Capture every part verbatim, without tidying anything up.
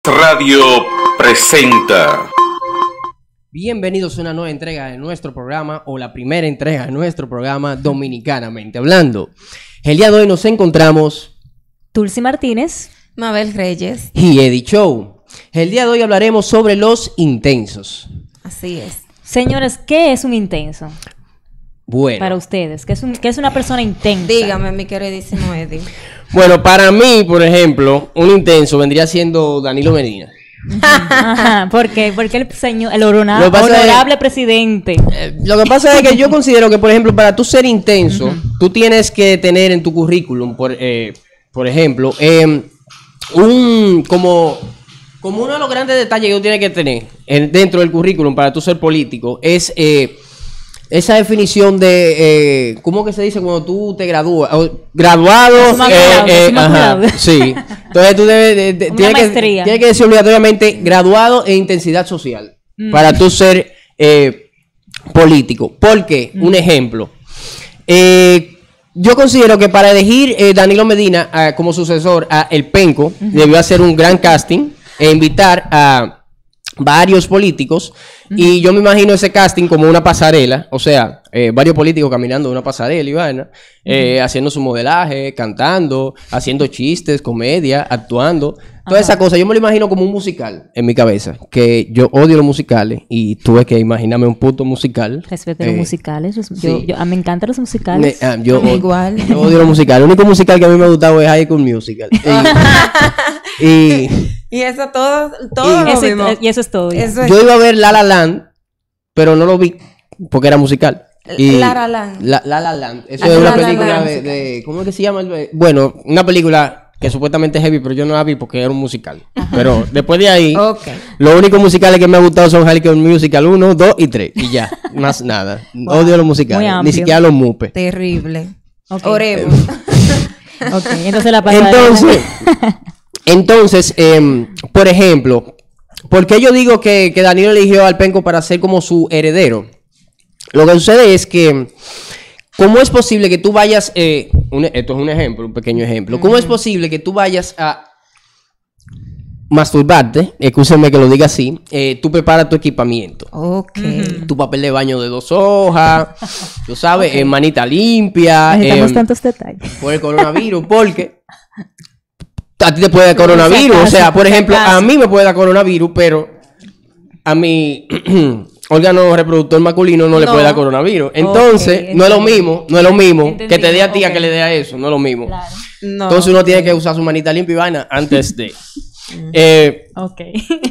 Radio presenta. Bienvenidos a una nueva entrega de nuestro programa, o la primera entrega de nuestro programa Dominicanamente Hablando. El día de hoy nos encontramos Tulsi Martínez, Mabel Reyes y Eddie Show. El día de hoy hablaremos sobre los intensos. Así es. Señores, ¿qué es un intenso? Bueno. Para ustedes, ¿qué es, un, qué es una persona intensa? Dígame, mi queridísimo Eddie. Bueno, para mí, por ejemplo, un intenso vendría siendo Danilo Medina. Ajá, ¿por qué? Porque el señor, el horona- Lo que pasa honorable es- presidente. Eh, Lo que pasa es que yo considero que, por ejemplo, para tú ser intenso, uh-huh. tú tienes que tener en tu currículum, por, eh, por ejemplo, eh, un como, como uno de los grandes detalles que tú tienes que tener en, dentro del currículum para tú ser político es eh, esa definición de eh, ¿cómo que se dice cuando tú te gradúas? O, graduado, eh, eh, ajá, sí. Entonces tú debes de, de, tienes que, tienes que decir obligatoriamente graduado en intensidad social mm. para tú ser eh, político. ¿Por qué? Mm. Un ejemplo. Eh, yo considero que para elegir eh, Danilo Medina uh, como sucesor a El Penco, uh-huh. debió hacer un gran casting e invitar a varios políticos, uh-huh. y yo me imagino ese casting como una pasarela, o sea, eh, varios políticos caminando en una pasarela y vaina, uh-huh. eh, haciendo su modelaje, cantando, haciendo chistes, comedia, actuando, toda uh-huh. esa cosa. Yo me lo imagino como un musical en mi cabeza, que yo odio los musicales y tuve que imaginarme un puto musical. Respeto eh, los musicales, yo, sí. yo, a mí me encantan los musicales. Me, ah, yo, a mí igual. Yo odio los musicales. El único musical que a mí me ha gustado es High School Musical. Y... y Y eso todo, todo y, lo eso, vimos. y eso es todo. Eso es. Yo iba a ver La La Land, pero no lo vi porque era musical. Y La La Land. La La, la Land. Eso La es una La película Land. de, de... ¿Cómo es que se llama? Bueno, una película que supuestamente es heavy, pero yo no la vi porque era un musical. Pero después de ahí, okay. los únicos musicales que me han gustado son High School Musical uno, dos y tres. Y ya, más nada. Wow. Odio los musicales. Ni siquiera los mupes. Terrible. Okay. Oremos. Ok, entonces la pasada. Entonces... Entonces, eh, por ejemplo, ¿por qué yo digo que, que Danilo eligió al Penco para ser como su heredero? Lo que sucede es que, ¿cómo es posible que tú vayas, eh, un, esto es un ejemplo, un pequeño ejemplo, ¿cómo uh-huh. es posible que tú vayas a masturbarte, escúchame que lo diga así, eh, tú preparas tu equipamiento, okay. uh-huh. tu papel de baño de dos hojas, tú sabes, okay. eh, manita limpia, necesitamos eh, tantos detalles por el coronavirus, porque... A ti te puede dar coronavirus, o sea, por ejemplo, a mí me puede dar coronavirus, pero a mi órgano reproductor masculino no, no le puede dar coronavirus. Entonces, okay, no es lo mismo, no es lo mismo Entendido. que te dé a ti okay. a que le dé a eso, no es lo mismo. Claro. No, Entonces uno okay. tiene que usar su manita limpia y vaina antes de. eh, ok.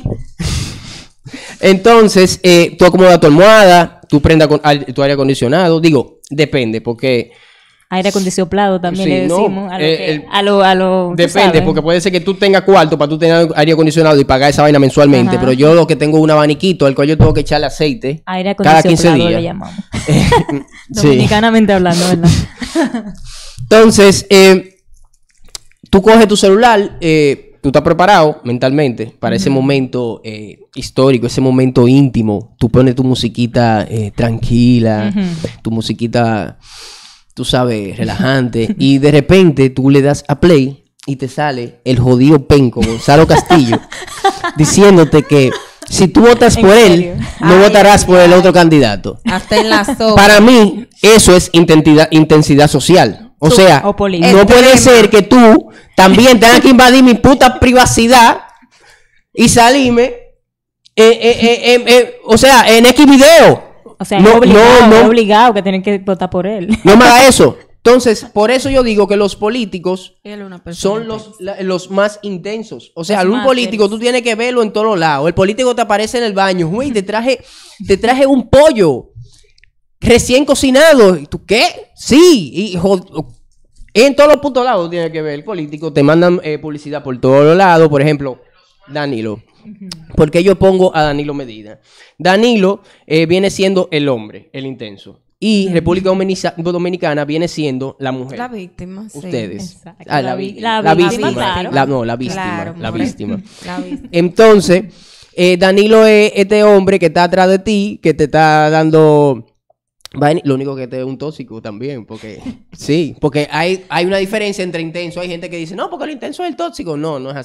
Entonces, eh, tú acomodas tu almohada, tú prendas con, tu aire acondicionado, digo, depende, porque... Aire acondicionado también sí, le decimos. No, a, lo eh, que, el, a lo a lo Depende, porque puede ser que tú tengas cuarto para tú tener aire acondicionado y pagar esa vaina mensualmente. Ajá. Pero yo lo que tengo es un abaniquito al cual yo tengo que echarle aceite aire cada quince días. Le llamamos. Dominicanamente hablando, ¿verdad? Entonces, eh, tú coges tu celular, eh, tú estás preparado mentalmente para uh-huh. ese momento eh, histórico, ese momento íntimo. Tú pones tu musiquita eh, tranquila, uh-huh. tu musiquita... tú sabes, relajante, y de repente tú le das a play y te sale el jodido Penco, Gonzalo Castillo, diciéndote que si tú votas por él, no ay, votarás ay, por el otro candidato. Hasta en la sopa. Para mí, eso es intensidad, intensidad social. O sea, o no puede ser que tú también tengas que invadir mi puta privacidad y salirme, eh, eh, eh, eh, eh, o sea, en X video. O sea, no, es obligado, no, no, es obligado que tienen que votar por él. No me haga eso. Entonces, por eso yo digo que los políticos son los, la, los más intensos. O sea, un político tú tienes que verlo en todos lados. El político te aparece en el baño. Güey, te traje, te traje un pollo recién cocinado. ¿Y tú qué? Sí. Y, jod... En todos los putos lados tienes que ver el político. Te mandan eh, publicidad por todos los lados. Por ejemplo, Danilo. ¿Por qué yo pongo a Danilo Medina? Danilo eh, viene siendo el hombre, el intenso. Y uh-huh. República Dominica, Dominicana viene siendo la mujer. La víctima, sí. Ustedes. Ah, la, la, vi- la, la víctima, víctima. claro. La, no, la víctima. Claro, la, víctima. la víctima. Entonces, eh, Danilo es este hombre que está atrás de ti, que te está dando... Lo único que te es un tóxico también, porque... Sí, porque hay, hay una diferencia entre intenso. Hay gente que dice, no, porque el intenso es el tóxico. No, no es así.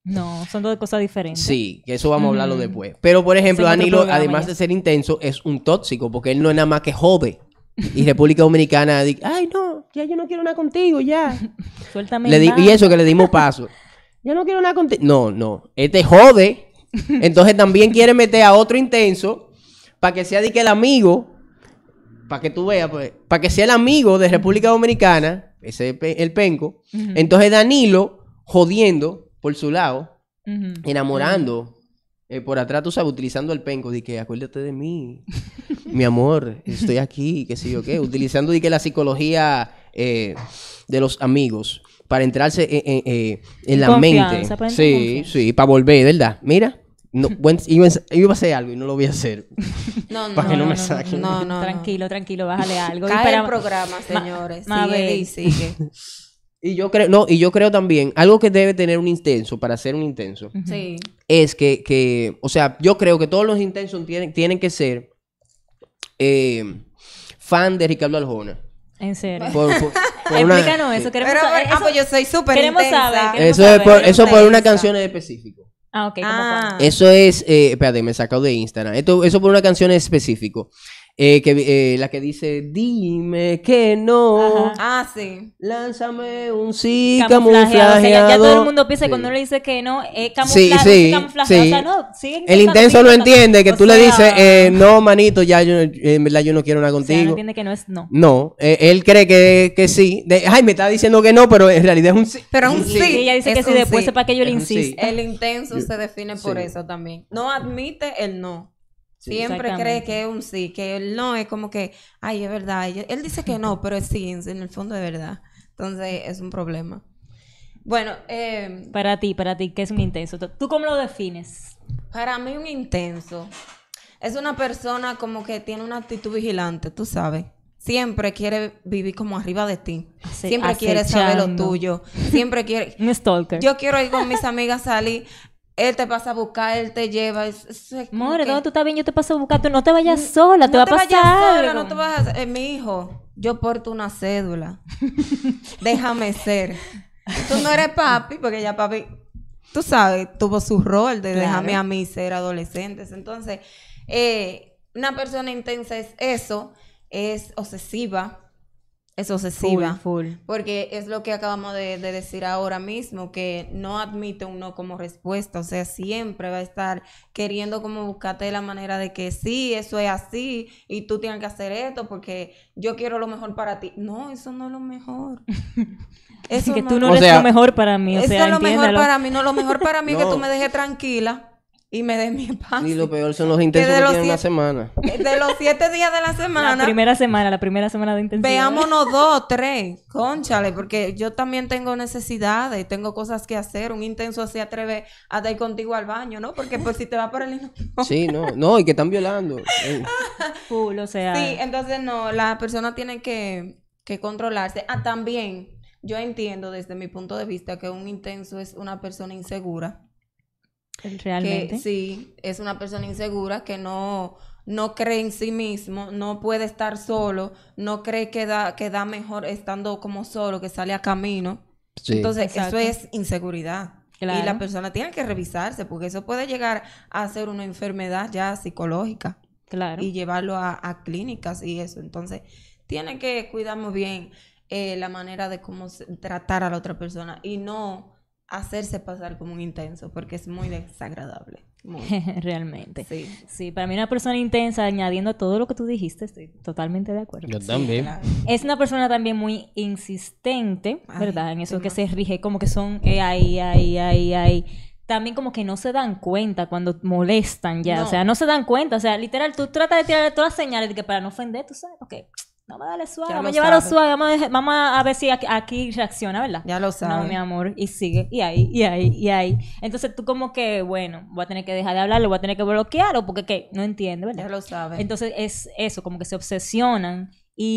No, son dos cosas diferentes. Sí, que eso vamos a hablarlo después. Pero, por ejemplo, Ese es otro Danilo, programa además ya. de ser intenso, es un tóxico, porque él no es nada más que jode. Y República Dominicana dice, ay, no, ya yo no quiero nada contigo, ya. Suéltame. Le di- en y banda. eso que le dimos paso. Ya no quiero nada contigo. No, no. Este jode. Entonces también quiere meter a otro intenso para que sea de que el amigo, para que tú veas, pues, para que sea el amigo de República Dominicana, ese es pe- el penco. Ujú. Entonces Danilo jodiendo por su lado, Ujú. enamorando eh, por atrás, tú sabes, utilizando el penco, de que acuérdate de mí, mi amor, estoy aquí, qué sé yo qué, utilizando de que la psicología eh, de los amigos para entrarse en, en- en- en la Confianza, mente. para entrar en Sí, confianza. sí, para volver, ¿verdad? Mira, no, buen- iba, a, iba a hacer algo y no lo voy a hacer. No, no, Para que no no, me no, saquen. No, no, no. Tranquilo, tranquilo, bájale algo. Y Cae para- el programa, Ma- señores. Mabel. Sigue y sigue. Y yo creo, no, y yo creo también, algo que debe tener un intenso para ser un intenso, Sí. es que, que, o sea, yo creo que todos los intensos tienen, tienen que ser eh, fan de Ricardo Arjona. En serio. Por, por- por una- Explícanos eso. Queremos Pero, saber. ah, pues yo soy súper queremos intensa. saber, queremos Eso es por, saber. eso por una Intensa. canción específica. Ah, ok. ¿cómo Ah. cuál? Eso es, eh, espérate, me he sacado de Instagram. Esto, eso por una canción específico. Eh, que, eh, la que dice, dime que no, Ajá. Ah, sí. lánzame un sí Camuflajeado. camuflajeado. O sea, ya, ya todo el mundo piensa Sí. que cuando uno le dice que no, es Sí, camuflado, sí, camuflajeado. sí. O sea, no, siguen El intentando, intenso siguen no intentando. entiende que O tú le sea, dices, eh, no, manito, ya yo, en verdad yo no quiero nada o sea, no contigo. entiende que no es no. No, eh, él cree que, que sí. De- ay, me está diciendo que no, pero en realidad es un sí. Pero un sí. Sí, ella dice es que sí, un después sí. sepa que yo le Es un sí. insisto. El intenso se define por Sí. eso también. No admite el no. Siempre Exactamente. cree que es un sí, que el no es como que, ay, es verdad. Él él dice que no, pero es sí, en en el fondo es verdad. Entonces es un problema. Bueno, eh, Para ti, para ti, ¿qué es un intenso? ¿Tú tú cómo lo defines? para mí un intenso es una persona como que tiene una actitud vigilante, tú sabes. Siempre quiere vivir como arriba de ti. Ace- Siempre quiere saber lo acechando. tuyo. Siempre quiere... Un stalker. Yo quiero ir con mis amigas a salir. Él te pasa a buscar, él te lleva. Es, eso es como More, que- ¿dónde tú estás bien? Yo te paso a buscar. Tú no te vayas sola, te no va a te pasar vayas sola, algo. no te vas a... Eh, mi hijo, yo porto una cédula. Déjame ser. Tú no eres papi, porque ya papi, tú sabes, tuvo su rol de Claro. dejarme a mí ser adolescentes. Entonces, eh, una persona intensa es eso, es obsesiva, es obsesiva. Full, full. Porque es lo que acabamos de, de decir ahora mismo, que no admite un no como respuesta. O sea, siempre va a estar queriendo como buscarte la manera de que sí, eso es así, y tú tienes que hacer esto porque yo quiero lo mejor para ti. No, eso no es lo mejor. Eso que no tú no O eres sea, lo mejor para mí. O eso sea, es lo mejor entiéndelo. para mí. No, lo mejor para mí es que No. tú me dejes tranquila y me des mi paz. Y lo peor son los intensos de que los tienen una siete- semana. De los siete días de la semana. La primera semana, la primera semana de intensidad. Veámonos dos, tres, cónchale, porque yo también tengo necesidades, tengo cosas que hacer. Un intenso se atreve a ir contigo al baño, ¿no? Porque pues si te va por el no. Sí, no, no, y que están violando. Eh, Full, o sea. Sí, entonces no, la persona tiene que, que controlarse. Ah, también, yo entiendo desde mi punto de vista que un intenso es una persona insegura. Realmente. Que sí, es una persona insegura que no, no cree en sí mismo, no puede estar solo, no cree que da, que da mejor estando como solo, que sale a camino. sí. Entonces, Exacto. eso es inseguridad. Claro. Y la persona tiene que revisarse, porque eso puede llegar a ser una enfermedad ya psicológica Claro. y llevarlo a, a clínicas y eso. Entonces, tiene que cuidar muy bien eh, la manera de cómo se- tratar a la otra persona y no hacerse pasar como un intenso, porque es muy desagradable. Muy. Realmente. Sí. Sí, para mí una persona intensa, añadiendo a todo lo que tú dijiste, estoy totalmente de acuerdo. Yo también. Claro. Es una persona también muy insistente, Ay, ¿verdad? En eso que se demasiado. rige, como que son eh, ahí, ahí, ahí, ahí. También como que no se dan cuenta cuando molestan ya, No. o sea, no se dan cuenta, o sea, literal, tú tratas de tirar todas las señales de que para no ofender, tú sabes, ok, vamos a darle suave, Ya vamos a lo llevarlo sabes. suave, vamos a, dejar- vamos a ver si aquí, aquí reacciona, ¿verdad? Ya lo No, sabes. mi amor, y sigue, y ahí, y ahí, y ahí. Entonces tú como que, bueno, voy a tener que dejar de hablarle, voy a tener que bloquearlo, porque ¿qué? No entiende, ¿verdad? Ya lo sabes. Entonces es eso, como que se obsesionan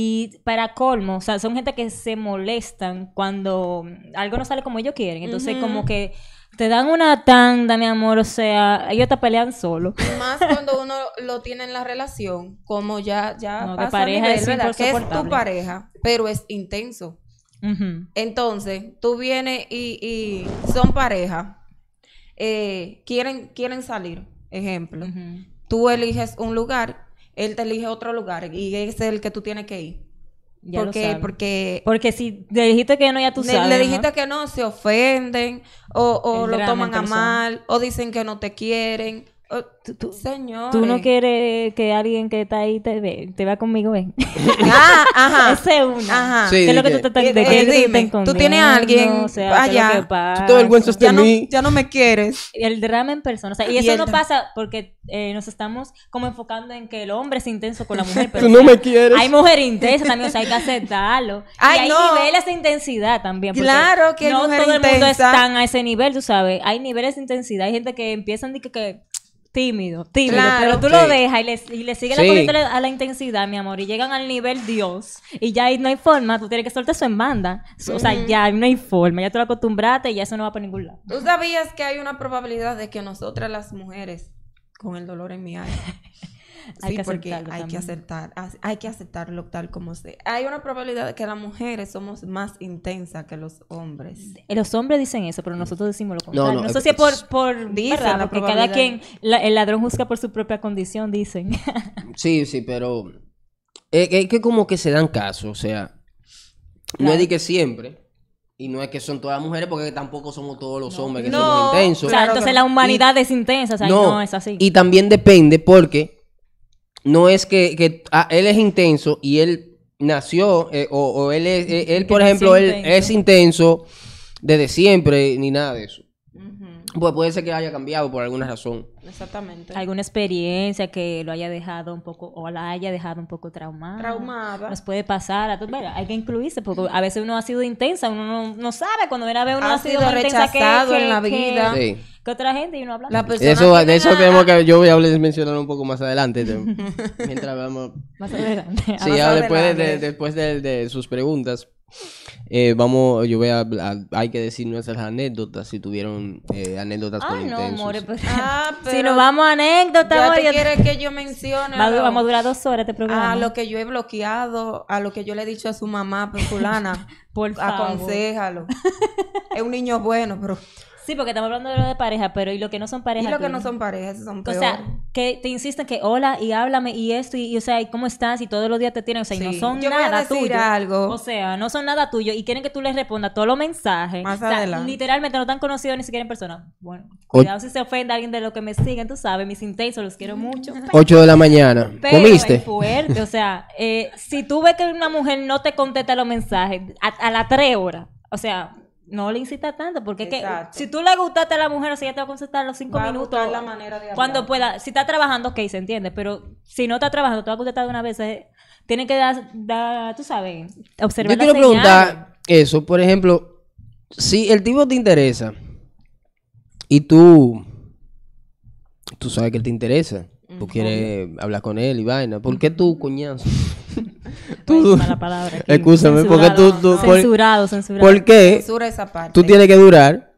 y para colmo, o sea, son gente que se molestan cuando algo no sale como ellos quieren. Entonces Ujú. como que te dan una tanda, mi amor, o sea, ellos te pelean solo. Y más cuando uno lo tiene en la relación, como ya, ya No, de pasa a pareja nivel, es ¿verdad? Que es tu insoportable. pareja, pero es intenso. Ujú. Entonces, tú vienes y, y son pareja eh, quieren, quieren salir, ejemplo. Ujú. Tú eliges un lugar, él te elige otro lugar y ese es el que tú tienes que ir. Ya lo porque, sabes. porque Porque si le dijiste que no, ya tú le, sabes. le ¿no? dijiste que no, se ofenden o, o El lo drama toman en a persona. mal o dicen que no te quieren. O- Tú- tú- Señores. Tú no quieres que alguien que está ahí te ve, te vea conmigo, ven. Ah, ajá. Ese es una. Ajá. Sí, ¿Qué es lo que de tú te que- estás de eh, qué es lo que tú dime, estás tú tienes a alguien escondiendo? O sea, ¿qué es lo allá, que pasa? Tú te avergüenzas de Ya no, mí. ya no me quieres. El drama en persona. O sea, y Y eso el no dra- pasa porque eh, nos estamos como enfocando en que el hombre es intenso con la mujer. Pero, Tú o no sea, me quieres. Hay mujeres intensas también, o sea, hay que aceptarlo. Ay, y hay no. niveles de intensidad también. porque Claro que hay no mujer todo el mundo intensa. está a ese nivel, tú sabes. Hay niveles de intensidad. Hay gente que empiezan de que, que tímido, tímido, Claro. pero tú Sí. lo dejas y le, y le sigue Sí. la corriente a la, a la intensidad, mi amor, y llegan al nivel Dios. Y ya ahí no hay forma, tú tienes que soltar eso en banda. O sea, Ujú. ya no hay forma, ya tú lo acostumbraste y ya eso no va para ningún lado. ¿Tú sabías que hay una probabilidad de que nosotras las mujeres, con el dolor en mi alma, Hay sí, que porque aceptarlo hay que también. aceptar, as- hay que aceptarlo tal como sea. Hay una probabilidad de que las mujeres somos más intensas que los hombres. Eh, Los hombres dicen eso, pero nosotros decimos lo contrario. No, no, sé es- si es por, por Dicen ¿verdad? la Porque cada probabilidad. quien, la- el ladrón juzga por su propia condición, dicen. Sí, sí, pero es es que como que se dan caso, o sea, no Claro. es de que siempre, y no es que son todas las mujeres, porque tampoco somos todos los hombres que No. somos intensos. O sea, Claro entonces que la no. humanidad es intensa, o sea, no, es así. Y también depende porque no es que, que ah, él es intenso y él nació, eh, o, o él es, eh, él Que por nació ejemplo, él intenso. es intenso desde siempre, ni nada de eso. Ujú, Pues puede ser que haya cambiado por alguna razón. exactamente. Alguna experiencia que lo haya dejado un poco, o la haya dejado un poco traumada. Traumada. Nos puede pasar a todos. Mira, hay que incluirse, porque a veces uno ha sido intensa, uno no, no sabe, cuando viene a ver uno Ha ha, sido sido más intensa que, rechazado que- en la que- vida. Sí. que otra gente y uno habla. La De persona eso, de tiene eso la- tenemos que, yo voy a hablar- mencionar un poco más adelante. de- mientras vamos. Más adelante. Sí, Más ya después, de, adelante. después de, de sus preguntas, eh, vamos, yo voy a, a- hay que decir nuestras anécdotas, si tuvieron eh, anécdotas con Ay, no, intensos. amores, pero... Ah, si pero nos vamos a anécdotas, ya amor, te yo- quieres que yo mencione Va- a lo- vamos a durar dos horas este programa. a lo que yo he bloqueado, a lo que yo le he dicho a su mamá, pues fulana, Por favor. aconséjalo. Es un niño bueno, pero Sí, porque estamos hablando de lo de pareja, pero y lo que no son y pareja. lo que tú? no son parejas, esos son O peores. sea, que te insisten que hola y háblame y esto y, y, o sea, y cómo estás y todos los días te tienen, o sea, y no Sí. son Yo voy a nada decir tuyo. algo. O sea, no son nada tuyo y quieren que tú les respondas todos los mensajes. Más O sea, adelante. literalmente no te han conocido ni siquiera en persona. Bueno, O- cuidado si se ofende a alguien de lo que me siguen, tú sabes, mis intensos, los quiero mucho. ocho de la mañana. Pero ¿Comiste? es fuerte, o sea, eh, si tú ves que una mujer no te contesta los mensajes a, a las tres horas, o sea, no le incita tanto, porque es que Exacto. si tú le gustaste a la mujer, o sea, ella te va a contestar a los cinco Va a minutos. buscar la manera de hablar. Cuando pueda. Si está trabajando, ok, se entiende, pero si no está trabajando, te va a contestar de una vez. eh, Tiene que dar, dar, tú sabes, observar Yo quiero las señales. preguntar eso, por ejemplo, si el tipo te interesa y tú, tú sabes que él te interesa, tú quieres hablar con él y vaina, ¿por qué tú, coñazo? Uy, mala palabra aquí. Escúchame, porque tú, Censurado, tú por, Censurado, censurado. ¿por qué Censura esa parte. tú tienes que durar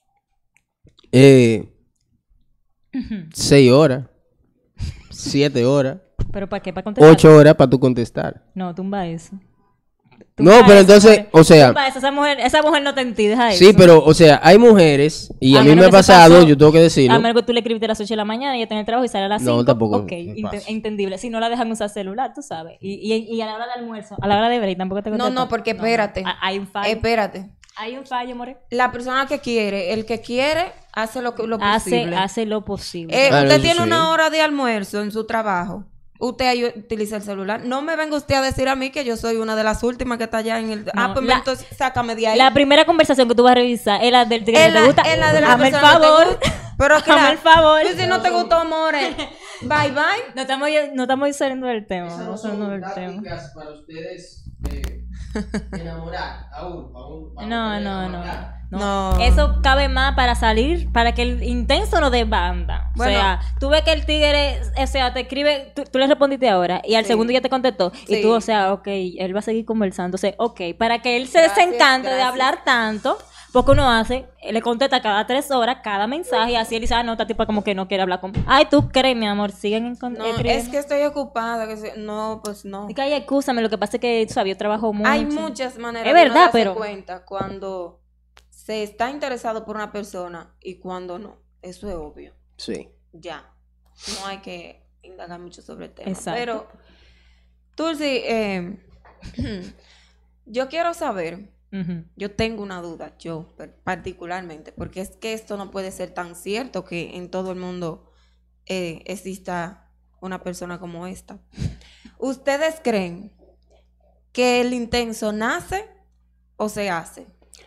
eh, seis horas, siete horas, ¿Pero para qué? ¿Para contestar? ocho horas para tú contestar? No, tumba eso. No, Tumba pero eso, entonces, amor. o sea, Tumba eso, esa mujer, esa mujer no te entiende, deja sí, eso. pero, o sea, hay mujeres, y a, A mí menos me ha que se pasado, pasó- yo tengo que decirlo. A menos que tú le escribiste a las ocho de la mañana y ella tiene el trabajo y sale a las No, cinco. tampoco Ok, me ente- pasa. entendible. Si no la dejan usar celular, tú sabes. Y, y, y a la hora del almuerzo, a la hora de break, tampoco te No, contestan. no, porque espérate. Ah, Hay un fallo. Espérate. Hay un fallo, more. La persona que quiere, el que quiere, hace lo, que, lo Hace, posible. hace lo posible. Eh, Claro, usted eso tiene sí. una hora de almuerzo en su trabajo. Usted ahí utiliza el celular. No me venga usted a decir a mí que yo soy una de las últimas que está allá en el... ah, pues la- entonces sácame de ahí. La primera conversación que tú vas a revisar es la del que Es te la, gusta. es la de la Hazme el persona que te favor. gusta. Pero Hazme claro, el favor. y si no te gustó, more, bye bye. No estamos, no estamos saliendo del tema. No saliendo del tema. para ustedes enamorar aún, aún No, no, no. No. No. Eso cabe más para salir, para que el intenso no dé banda. Bueno. O sea, tú ves que el tigre, o sea, te escribe, tú, tú le respondiste ahora y al Sí. segundo ya te contestó. Y Sí. tú, o sea, ok, él va a seguir conversando. O sea, ok, para que él se Gracias, desencante de gracias. hablar tanto, porque uno hace, le contesta cada tres horas, cada mensaje, y así él dice, ah, no, esta tipa como que no quiere hablar con. Ay, tú crees, mi amor, siguen en con- No, escribiendo. es que estoy ocupada. Que se- No, pues no. Y que, ay, excúsame, lo que pasa es que, tú sabes, yo trabajo mucho. Hay muchas maneras Es de uno verdad, darse pero- cuenta cuando se está interesado por una persona y cuando no. eso es obvio. Sí. Ya. No hay que indagar mucho sobre el tema. Exacto. Pero, Tulsi, eh, yo quiero saber, Ujú. yo tengo una duda, yo per- particularmente, porque es que esto no puede ser tan cierto que en todo el mundo eh, exista una persona como esta. ¿Ustedes creen que el intenso nace o se hace?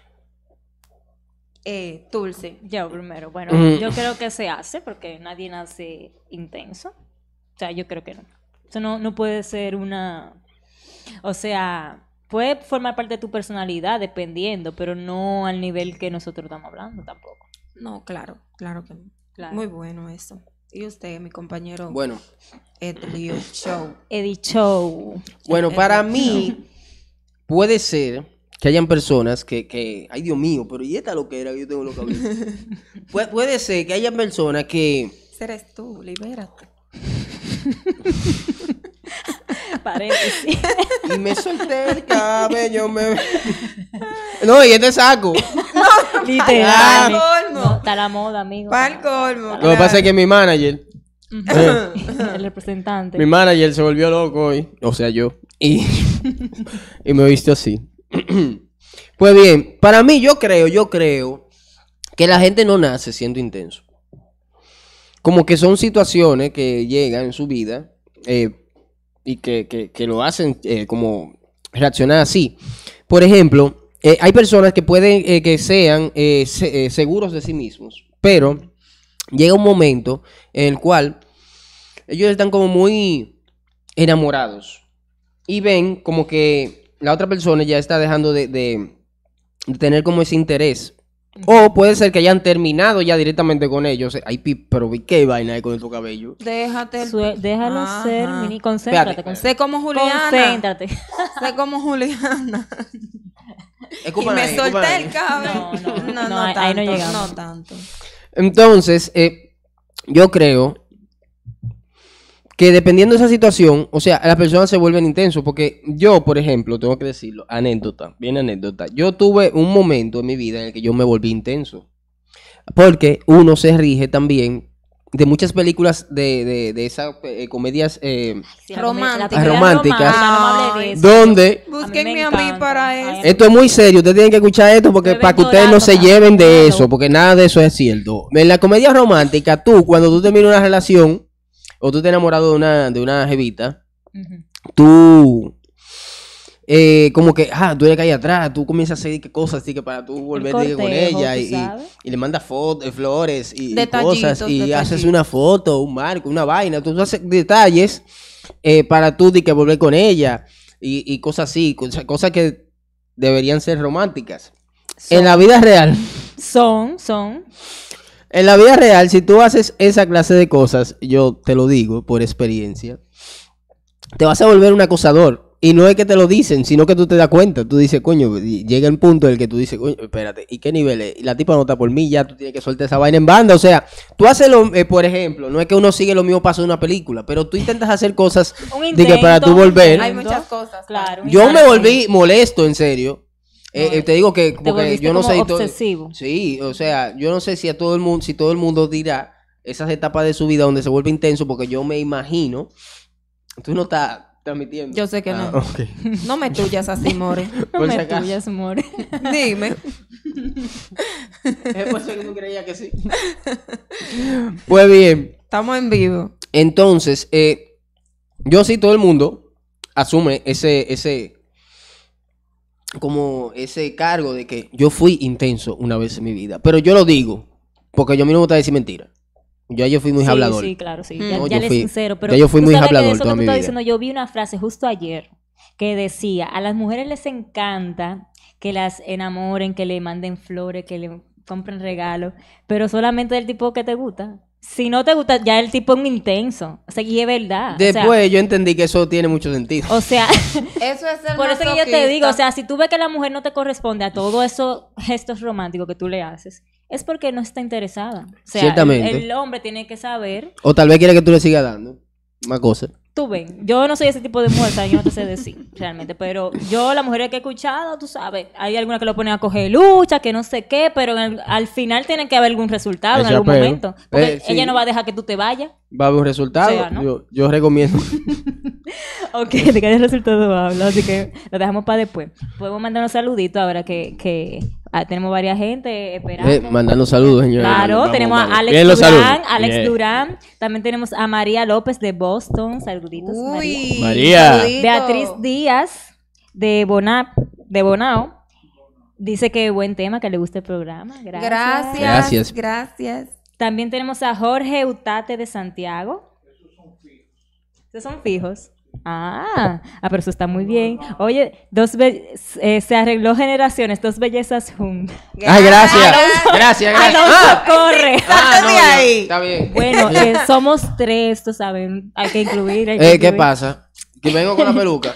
Eh, Tulsi. Yo primero. Bueno, Mm. yo creo que se hace porque nadie nace intenso. O sea, yo creo que no. Eso no, no puede ser una... O sea, puede formar parte de tu personalidad dependiendo, pero no al nivel que nosotros estamos hablando tampoco. No, claro, claro que no. Claro. Muy bueno eso. Y usted, mi compañero Bueno, Edlio Show. Eddie Show. bueno, Eh, para eh, mí puede ser que hayan personas que, que, ay Dios mío, pero ¿y esta lo que era? Yo tengo lo que hablar. Pu- puede ser que hayan personas que, Ese eres tú, libérate. Paréntesis. y me solté el cabello, me... No, y este saco. Literal. Pa'l colmo. No, está la moda, amigo. Pa'l colmo. Lo que pasa es que mi manager, El representante. mi manager se volvió loco hoy, o sea yo, y, y me viste así. Pues bien, para mí yo creo, yo creo que la gente no nace siendo intenso. Como que son situaciones que llegan en su vida eh, y que, que, que lo hacen eh, como reaccionar así. Por ejemplo, eh, hay personas que pueden eh, que sean eh, se- eh, seguros de sí mismos, pero llega un momento en el cual ellos están como muy enamorados y ven como que la otra persona ya está dejando de, de- de tener como ese interés. O puede ser que hayan terminado ya directamente con ellos. Ay, pi- pero ¿qué vaina hay con tu cabello? Déjate. el- Sue- déjalo Ajá. ser, mini. Concéntrate. Espérate. concéntrate. Sé como Juliana. Concéntrate. Sé como Juliana. Y Escúpame me ahí, solté escúpame el ahí. cabello. No, no, no, no, ahí- ahí no tanto, llegamos. no tanto. Entonces, eh, yo creo que dependiendo de esa situación, o sea, las personas se vuelven intensos. Porque yo, por ejemplo, tengo que decirlo, anécdota, bien anécdota. Yo tuve un momento en mi vida en el que yo me volví intenso. Porque uno se rige también de muchas películas de, de, de esas eh, comedias eh, Sí, la comedia- la Romántica. comedia Románticas. romántica, no me hable de eso. donde... Búsquenme a me mí encanta. para Ay, eso. Esto es muy serio, ustedes tienen que escuchar esto porque Beben para que ustedes no se dorado, lleven de claro. eso, porque nada de eso es cierto. En la comedia romántica, tú, cuando tú terminas una relación o tú te enamorado de una, de una jevita, Ujú. tú, eh, como que, ah, tú eres que hay atrás, tú comienzas a hacer que cosas así que para tú volver con cortejo, ella tú y, y, sabes. y le mandas fotos, flores y, y Detallitos, cosas y haces detallitos. una foto, un marco, una vaina, tú haces detalles eh, para tú de que volver con ella y, y cosas así, cosas, cosas que deberían ser románticas. En la vida real, Son, son. en la vida real, si tú haces esa clase de cosas, yo te lo digo por experiencia, te vas a volver un acosador. Y no es que te lo dicen, sino que tú te das cuenta. Tú dices, coño, y llega el punto en el que tú dices, coño, espérate, ¿y qué nivel es? Y la tipa no está por mí, ya tú tienes que soltar esa vaina en banda. O sea, tú haces lo, eh, por ejemplo, no es que uno sigue los mismos pasos de una película, pero tú intentas hacer cosas Un de que para tú intento, volver. Hay intento. muchas cosas. Claro. un Yo me intento. volví molesto, en serio. Eh, No, eh, te digo que porque volviste yo no como sé. to- obsesivo. Sí, o sea, yo no sé si a todo el mundo, si todo el mundo dirá esas etapas de su vida donde se vuelve intenso, porque yo me imagino. Tú no estás transmitiendo. Yo sé que Ah, no. ok. No me tuyas así, More. No Por me si acaso. tuyas, more. Dime. Es por eso que tú creías que sí. Pues bien, Estamos en vivo. entonces, eh, yo sí, todo el mundo asume ese, ese, como ese cargo de que yo fui intenso una vez en mi vida. Pero yo lo digo, porque yo a mí no me gusta decir mentira. Ya yo fui muy Sí, hablador. sí, claro, sí. Mm. Ya, No, ya yo le fui- sincero, pero ya yo fui tú muy sabes que de hablador eso toda que tú mi estás vida. diciendo, yo vi una frase justo ayer que decía, a las mujeres les encanta que las enamoren, que le manden flores, que le compren regalos, pero solamente del tipo que te gusta. Si no te gusta, ya el tipo es un intenso. O sea, y es verdad. O sea, Después yo entendí que eso tiene mucho sentido. O sea, Eso es el por eso que yo te masoquista. digo, o sea, si tú ves que la mujer no te corresponde a todos esos gestos románticos que tú le haces, es porque no está interesada. O sea, Ciertamente. El, el hombre tiene que saber. O tal vez quiere que tú le sigas dando más cosas. tú ven, yo no soy ese tipo de mujer, ¿sabes? Yo no te sé decir realmente, pero yo, las mujeres que he escuchado, tú sabes, hay algunas que lo ponen a coger lucha, que no sé qué, pero en el- al final tiene que haber algún resultado en Ese algún apego. momento. Porque Eh, sí. ella no va a dejar que tú te vayas. Va a haber un resultado. O sea, ¿no? yo, yo recomiendo. Ok, de qué resultado hablo, así que lo dejamos para después. Podemos mandar unos saluditos ahora que, que ah, tenemos varias gente esperando. Eh, mandando saludos, señores. Claro, Vamos, tenemos vamos. a Alex Bien, los Durán, saludos. Alex Bien. Durán. También tenemos a María López de Boston. Saluditos, María. Uy, María. saludito. Beatriz Díaz de Bona, de Bonao. Dice que buen tema, que le gusta el programa. Gracias. Gracias. Gracias. Gracias. También tenemos a Jorge Utate de Santiago. Esos son fijos. Ah, ah, pero eso está muy bien. Oye, dos be- eh, se arregló generaciones, dos bellezas juntas. Ay, gracias. Alonso. Gracias, gracias. Alonso, Ah, corre. ah, Salte no, de ya, ahí. Está bien. Bueno, eh, somos tres, tú sabes, hay que incluir. hay que Eh, ¿Qué incluir. pasa? Que vengo con la peluca.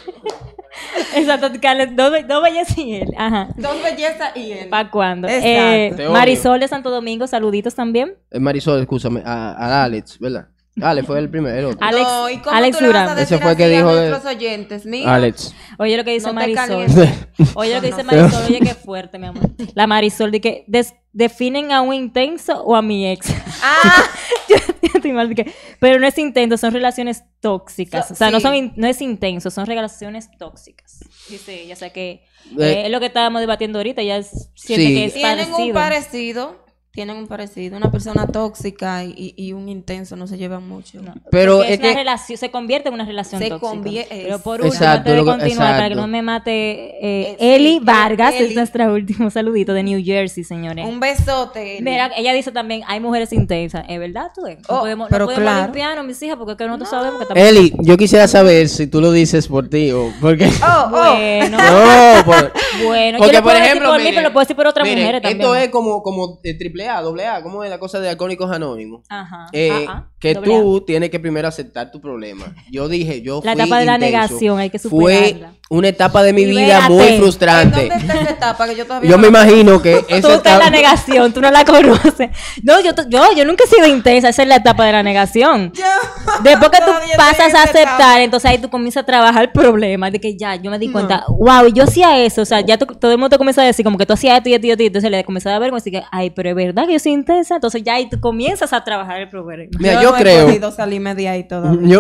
Exacto, Carles, dos, be- dos bellezas y él. Ajá. Dos bellezas y él. ¿Para cuándo? Exacto. Eh, Te odio. Marisol de Santo Domingo, saluditos también. Eh, Marisol, escúchame. A, a Alex, ¿verdad? Alex fue el primero. El otro. Alex, No, ¿y cómo Alex tú le vas a Durán. decir Ese fue el que así a dijo de- nuestros oyentes? Mira. Alex. Oye lo que dice No te Marisol. calientes. Oye lo que dice No, no. Marisol, oye qué fuerte, mi amor. La Marisol de que des- definen a un intenso o a mi ex. Ah, Yo estoy mal, de que- pero no es intenso, son relaciones tóxicas. So- O sea, no sí. son in- no es intenso, son relaciones tóxicas. Dice ella, o sea que Eh, eh, es lo que estábamos debatiendo ahorita, ya es- siente Sí. que es tienen un parecido. parecido. Tienen un parecido. Una persona tóxica y, y un intenso no se llevan mucho. No, Pero porque es una que- relación, se convierte en una relación Se tóxica. convie- Pero por Exacto, último, antes de lo que- continuar, para que exacto. no me mate, eh, Eh, sí, Eli eh, Vargas es Eli. nuestro último saludito de New Jersey, señores. Un besote. Eli. Mira, ella dice también, hay mujeres intensas. ¿Es verdad tú? ves? No Oh, podemos, pero no podemos claro. limpiarnos, mis hijas, porque es que nosotros sabemos que estamos... Eli, yo quisiera saber si tú lo dices por ti o porque. Oh, oh. Bueno, No, por... bueno. Porque, yo lo por puedo ejemplo, decir por mí, miren, pero lo puedo decir por otras miren, mujeres también. esto es como, como eh, triple A, doble A, ¿cómo es la cosa de Alcohólicos Anónimos? Ajá. Eh, ah, ah, que doble tú tienes que primero aceptar tu problema. Yo dije, yo La fui etapa de la intenso. negación, hay que Fue superarla. una etapa de mi vida Libérate. muy ¿En frustrante. dónde está esa etapa que yo todavía Yo no- me imagino que Tú esa estás en la etapa... negación, tú no la conoces. No, yo, yo, yo nunca he sido intensa, esa es la etapa de la negación. Yo- Después que tú todavía estoy pasas en a esa aceptar, etapa. entonces ahí tú comienzas a trabajar el problema de que ya, yo me di cuenta, wow, yo hacía eso, o sea, ya tú- todo el mundo te comienza a decir como que tú hacías esto y esto y esto, y entonces le comienzas a ver como así que, ay, pero es verdad que yo soy intensa, entonces ya ahí tú comienzas a trabajar el problema. Mira, yo no creo- he podido salirme de ahí todavía. Yo,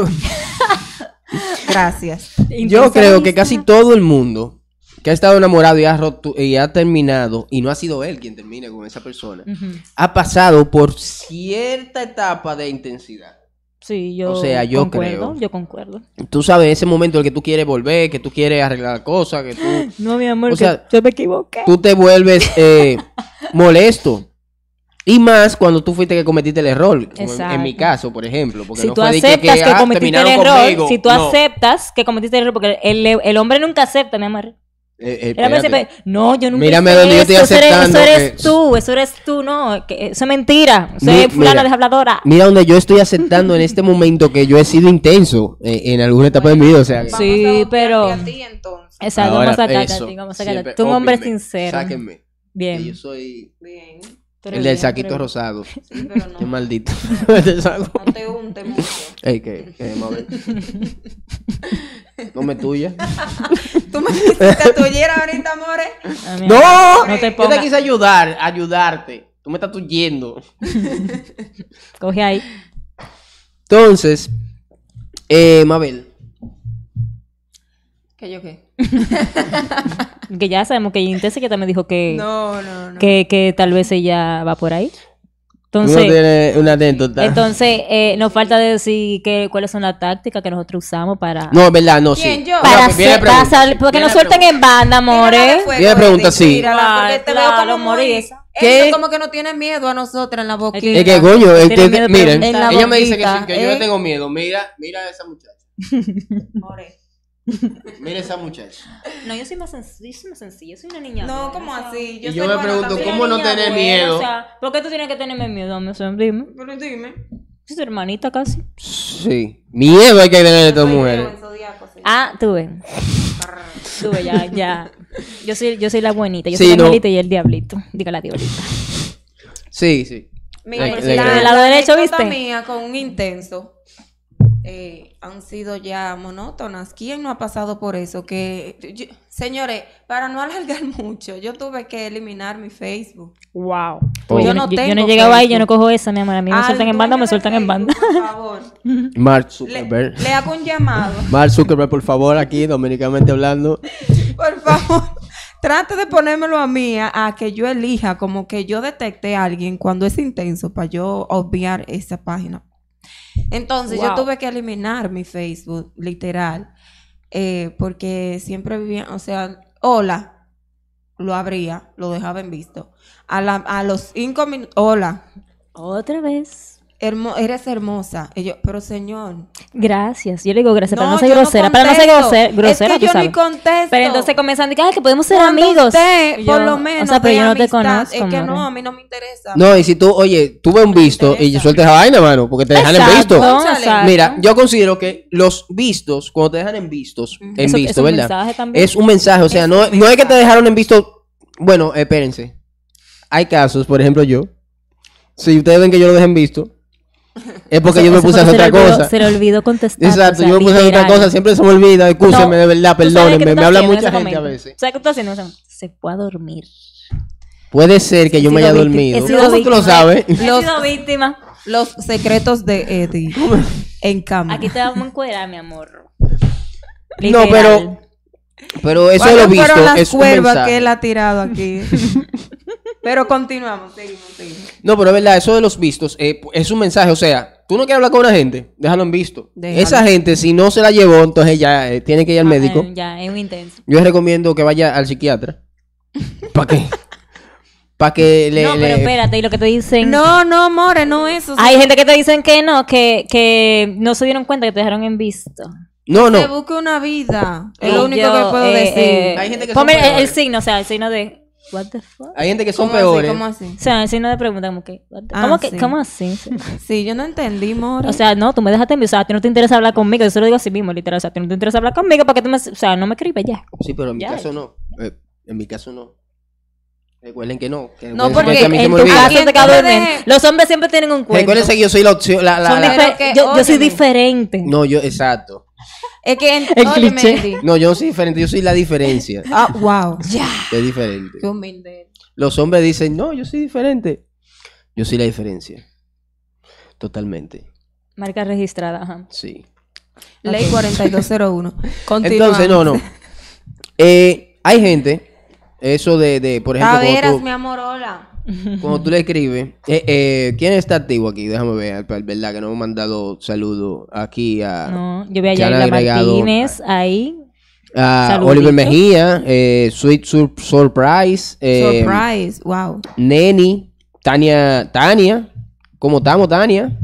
Gracias. yo creo que Intensa. casi todo el mundo que ha estado enamorado y ha, roto, y ha terminado, y no ha sido él quien termine con esa persona, Ujú. ha pasado por cierta etapa de intensidad. Sí, yo O sea, yo concuerdo, creo. yo concuerdo. Tú sabes, ese momento en el que tú quieres volver, que tú quieres arreglar cosas, que tú, No, mi amor, O que sea, yo me equivoqué. tú te vuelves eh, molesto. Y más cuando tú fuiste que cometiste el error, como en, Exacto. en mi caso, por ejemplo. Porque Si no tú fue de aceptas que, ah, cometiste el terminaron error, conmigo. si tú No. aceptas que cometiste el error, porque el, el hombre nunca acepta, mi amor. Eh, eh, El hombre espérate. siempre, no, yo nunca Mírame hice donde yo estoy eso, eso eres, aceptando eso eres que- tú, eso eres tú, no, que eso es mentira, eso Mi- es fulana mira. de habladora. Mira donde yo estoy aceptando en este momento que yo he sido intenso eh, en alguna etapa de mi vida. O sea, que- Vamos Sí, a odiarte pero- a ti, entonces. Exacto, ahora, vamos a sacarte eso, a ti, vamos a sacarte a siempre, ti. Tú un hombre óbviame, sincero. Sáquenme. que Bien. yo soy Bien. Tú el eres del bien, saquito tú eres rosado. Sí, pero Qué no. maldito. Te saco. No te unte mucho. Ey, que, que, vamos a ver. No me tuya. Tú me hiciste tuyera ahorita, amores. bien. Ah, mi ¡No! amor, no te Yo te pongas, quise ayudar, ayudarte. Tú me estás tuyendo. coge ahí. Entonces, eh, Mabel. ¿Qué yo qué? Que ya sabemos que Intensa que también dijo que, No, no, no. que, que tal vez ella va por ahí. Tú no Entonces, tienes una anécdota. entonces eh, nos falta decir que, cuáles son las tácticas que nosotros usamos para... No, es verdad, no, ¿Quién, sí. yo? para Mira, viene hacer, para pregunta, sal- sí, porque viene nos suelten pregunta. en banda, Tírala de amores. fuego, Viene pregunta, Eddie, sí. tírala, porque te Claro, veo como amor, y muy... esa. ¿Qué? Él como que no tiene miedo a nosotras en la boquita. que- Es que, coño, Tiene este- miedo de miren, preguntar. ella me dice que, boquita, sí, que yo ¿eh? le tengo miedo. Mira, mira a esa muchacha. More. Mira a esa muchacha. No, yo soy más sencilla, yo soy más sencilla, yo soy una niña. No, buena, ¿cómo o sea, así? Y yo soy me buena pregunto, también. ¿cómo no niña tener buena, miedo? O sea, ¿por qué tú tienes que tenerme miedo? Me sea, dime. Pero dime. Soy tu hermanita casi. Sí. Miedo hay que tener de todas Soy mujeres. Leo en Zodíaco, sí. Ah, tú ves. Tú ves, ya, ya. Yo soy, yo soy la buenita, yo Sí, soy la no. angelita y el diablito. Diga la diablita. Sí, sí. Mira, Ay, la, le la, creo. Del lado derecho, anécdota ¿viste? mía con un intenso. eh, han sido ya monótonas. ¿Quién no ha pasado por eso? Que yo- señores, para no alargar mucho, yo tuve que eliminar mi Facebook. Wow. Oh. Yo, Yo no, no yo, yo no he tengo llegado ahí, yo Facebook. no cojo esa, mi amor. A mí me Al sueltan en banda o me dueño de sueltan en banda. Facebook, por favor. Mark Le, Zuckerberg. le hago un llamado. Mark Zuckerberg, por favor, aquí, dominicamente hablando. Por favor, trate de ponérmelo a mí, a, a que yo elija, como que yo detecte a alguien cuando es intenso para yo obviar esa página. Entonces, yo Wow. tuve que eliminar mi Facebook, literal, eh, porque siempre vivía, o sea, hola, lo abría, lo dejaba en visto. A, la, a los cinco minutos, hola, Otra vez. hermo- eres hermosa. Y yo, pero señor, Gracias. Yo le digo gracias, para no ser yo grosera. Para no ser contesto. grosera, grosera, es que tú yo ni sabes. contesto. Pero entonces comienzan a decir, ay, que podemos ser Cuando amigos. usted, Y por yo, lo menos, o sea, pero de yo no te amistad, conozco, es que amor. no, a mí no me interesa. No, y si tú, oye, tuve un visto y interesa. sueltas esa vaina, mano, porque te dejan en Exacto, visto. Cónchale. exacto. Mira, yo considero que los vistos, cuando te dejan en vistos, en Eso- visto, es un ¿verdad? mensaje también. Es un mensaje, o sea, Es no, un no es que te mensaje. dejaron en visto. Bueno, espérense. Hay casos, por ejemplo, yo. Si ustedes ven que yo lo dejé en visto, es porque Eso- yo me eso puse a porque hacer se otra le olvidó- cosa. Se le olvidó contestar. Exacto, o sea, yo me puse a hacer otra literal. cosa, siempre se me olvida, escúcheme, No, de verdad, ¿tú sabes qué perdónenme, tú me estás habla haciendo en mucha ese gente a momento? veces. ¿Sabes qué tú estás haciendo? O sea, se fue a dormir. Puede ser que He yo me sido haya víctima- dormido. he sido ¿Cómo tú víctima. lo sabes? He Los- sido víctima. Los secretos de Eddie en cámara. Aquí te vamos a encuerar, mi amor. No, Literal. pero, pero eso de ¿Cuáles lo visto fueron las es un cuervas mensaje. que él ha tirado aquí? Pero continuamos, seguimos, seguimos. No, pero es verdad, eso de los vistos eh, es un mensaje. O sea, tú no quieres hablar con una gente, déjalo en visto. Déjalo. Esa gente, si no se la llevó, entonces ya eh, tiene que ir al Ah, médico. eh, ya, es muy intenso. Yo les recomiendo que vaya al psiquiatra. ¿Para qué? Para que le... no, pero le- espérate, y lo que te dicen... No, no, more, no eso. Hay gente que te dicen que no, que, que no se dieron cuenta que te dejaron en visto. No, Se no. busque una vida. Es Y lo único yo, que puedo eh, decir. eh, Hay gente que son ponme el, el peores. signo, o sea, el signo de... What the fuck? Hay gente que son ¿Cómo así? peores. ¿Cómo así? O sea, el signo de pregunta, como que... what the- Ah, ¿Cómo, que sí. ¿Cómo así? Sí, yo no entendí, more. O sea, no, tú me dejaste en visto. O sea, a ti no te interesa hablar conmigo. Yo se lo digo así mismo, literal. O sea, a ti no te interesa hablar conmigo porque tú me... O sea, no me escribes ya. Sí, pero en mi Ya. caso no. Eh, en mi caso no. Recuerden que no. Que No, recuerden porque que a mí se En me tu olvida. caso ¿Quién te tú cabe me bien. dejes? Los hombres siempre tienen un cuento. Recuerden que yo soy la opción. La, la, Son la- difer- Pero que, yo, yo soy óyeme. diferente. No, yo, exacto. Es que en, El óyeme, cliché. Eddie. No, yo no soy diferente, yo soy la diferencia. Ah, wow. Ya. Es diferente. Qué humilde. Los hombres dicen, no, yo soy diferente. Yo soy la diferencia. Totalmente. Marca registrada, ajá. Sí. Ley cuarenta y dos cero uno. Continuamos. Entonces, no, no. Eh, hay gente, eso de, de por ejemplo, Caveras, cuando mi tú, amor, hola. cuando tú le escribes, eh, eh, ¿quién está activo aquí? Déjame ver, pues, verdad que no me han mandado saludo aquí a, No, yo vi a que han Yaila agregado Martínez ahí. a Saludito. Oliver Mejía, eh, Sweet Sur- Surprise, eh, Surprise, wow. Neni, Tania, Tania, ¿cómo estamos, Tania?